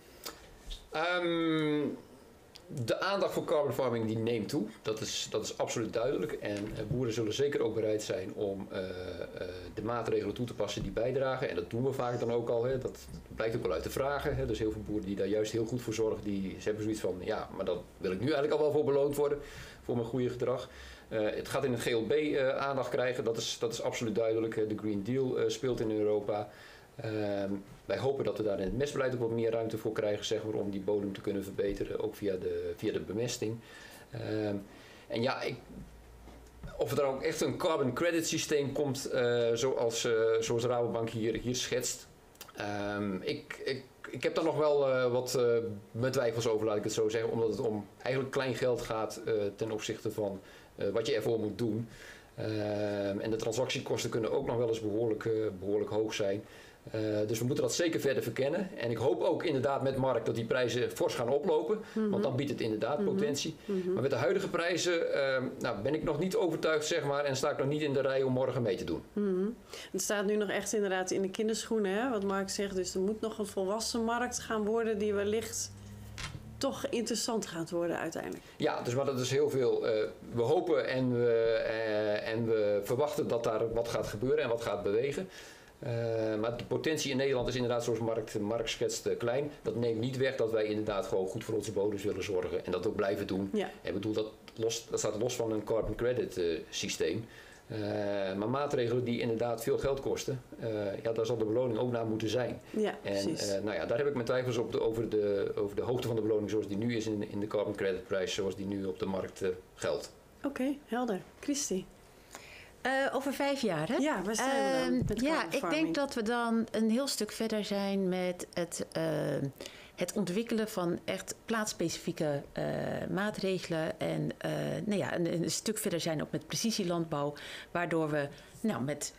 S7: De aandacht voor carbon farming die neemt toe, dat is absoluut duidelijk. En boeren zullen zeker ook bereid zijn om de maatregelen toe te passen die bijdragen. En dat doen we vaak dan ook al. Hè. Dat blijkt ook wel uit de vragen. Hè. Dus heel veel boeren die daar juist heel goed voor zorgen, ze hebben zoiets van, ja, maar dat wil ik nu eigenlijk al wel voor beloond worden, voor mijn goede gedrag. Het gaat in het GLB aandacht krijgen, dat is absoluut duidelijk. De Green Deal speelt in Europa. Wij hopen dat we daar in het mestbeleid ook wat meer ruimte voor krijgen, zeg maar, om die bodem te kunnen verbeteren, ook via de bemesting. En ja, of er ook echt een carbon credit systeem komt, zoals Rabobank hier schetst. Ik heb daar nog wel wat mijn twijfels over, laat ik het zo zeggen, omdat het om eigenlijk klein geld gaat ten opzichte van wat je ervoor moet doen. En de transactiekosten kunnen ook nog wel eens behoorlijk hoog zijn. Dus we moeten dat zeker verder verkennen. En ik hoop ook inderdaad met Mark dat die prijzen fors gaan oplopen. Want dan biedt het inderdaad potentie. Maar met de huidige prijzen ben ik nog niet overtuigd, zeg maar. En sta ik nog niet in de rij om morgen mee te doen.
S1: Het staat nu nog echt inderdaad in de kinderschoenen, hè, wat Mark zegt. Dus er moet nog een volwassen markt gaan worden die wellicht toch interessant gaat worden uiteindelijk.
S7: Ja, dus maar dat is heel veel. We hopen en we verwachten dat daar wat gaat gebeuren en wat gaat bewegen. Maar de potentie in Nederland is inderdaad, zoals Mark schetst, klein. Dat neemt niet weg dat wij inderdaad gewoon goed voor onze bodems willen zorgen. En dat ook blijven doen. Ja. Ik bedoel, dat staat los van een carbon credit systeem. Maar maatregelen die inderdaad veel geld kosten, daar zal de beloning ook naar moeten zijn. Ja, precies. Daar heb ik mijn twijfels over de hoogte van de beloning zoals die nu is in de carbon credit prijs, zoals die nu op de markt geldt.
S1: Oké, helder. Christy?
S2: Over 5 jaar, hè?
S1: Ja, waar zijn we dan met carbon farming?
S2: Ik denk dat we dan een heel stuk verder zijn met het ontwikkelen van echt plaatsspecifieke maatregelen. En een stuk verder zijn ook met precisielandbouw, waardoor we met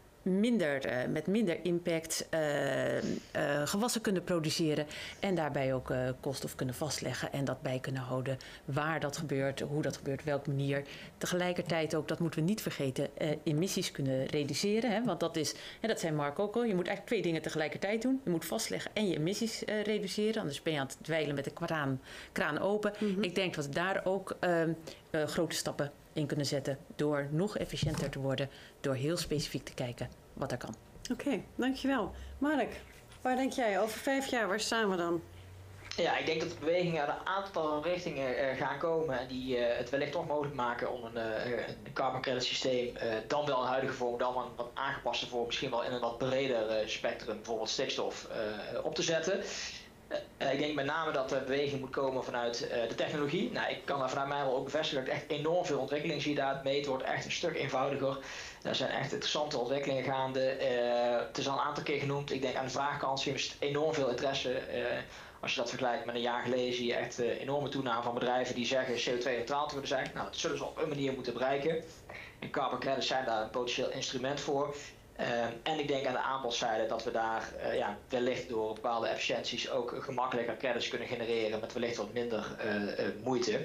S2: minder impact gewassen kunnen produceren en daarbij ook koolstof kunnen vastleggen en dat bij kunnen houden waar dat gebeurt, hoe dat gebeurt, welke manier. Tegelijkertijd ook, dat moeten we niet vergeten, emissies kunnen reduceren. Hè? Want dat zei Mark ook al, je moet eigenlijk 2 dingen tegelijkertijd doen. Je moet vastleggen en je emissies reduceren, anders ben je aan het dweilen met de kraan open. Ik denk dat we daar ook grote stappen in kunnen zetten door nog efficiënter te worden, door heel specifiek te kijken wat er kan.
S1: Oké, dankjewel. Mark, waar denk jij over 5 jaar, waar staan we dan?
S5: Ja, ik denk dat de bewegingen uit een aantal richtingen gaan komen die het wellicht toch mogelijk maken om een carbon credit systeem, dan wel in huidige vorm, dan een wat aangepaste vorm, misschien wel in een wat breder spectrum, bijvoorbeeld stikstof, op te zetten. Ik denk met name dat de beweging moet komen vanuit de technologie. Ik kan daar vanuit mij wel ook bevestigen dat ik echt enorm veel ontwikkeling zie daar. Het meten wordt echt een stuk eenvoudiger. Er zijn echt interessante ontwikkelingen gaande. Het is al een aantal keer genoemd. Ik denk aan de vraagkant zien we enorm veel interesse. Als je dat vergelijkt met een jaar geleden zie je echt enorme toename van bedrijven die zeggen CO2-neutraal te willen zijn. Dat zullen ze op een manier moeten bereiken. En carbon credits zijn daar een potentieel instrument voor. En ik denk aan de aanbodzijde dat we daar wellicht door bepaalde efficiënties ook gemakkelijker credits kunnen genereren met wellicht wat minder moeite.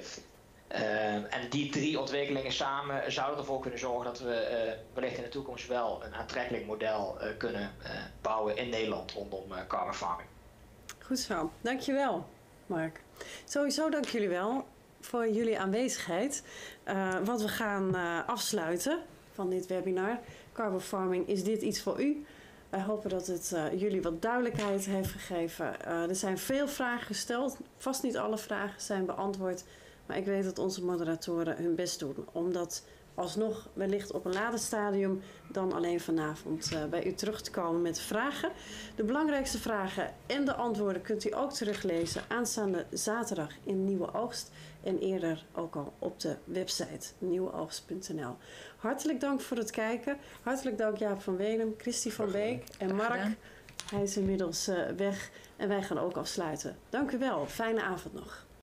S5: En die 3 ontwikkelingen samen zouden ervoor kunnen zorgen dat we wellicht in de toekomst wel een aantrekkelijk model kunnen bouwen in Nederland rondom carbon farming.
S1: Goed zo, dankjewel. Mark. Sowieso dank jullie wel voor jullie aanwezigheid. Want we gaan afsluiten van dit webinar. Carbon farming, is dit iets voor u? Wij hopen dat het jullie wat duidelijkheid heeft gegeven. Er zijn veel vragen gesteld. Vast niet alle vragen zijn beantwoord. Maar ik weet dat onze moderatoren hun best doen om dat alsnog wellicht op een later stadium dan alleen vanavond bij u terug te komen met vragen. De belangrijkste vragen en de antwoorden kunt u ook teruglezen aanstaande zaterdag in Nieuwe Oogst en eerder ook al op de website nieuweoogst.nl. Hartelijk dank voor het kijken. Hartelijk dank Jaap van Wenum, Christy van Beek en Mark. Hij is inmiddels weg en wij gaan ook afsluiten. Dank u wel. Fijne avond nog.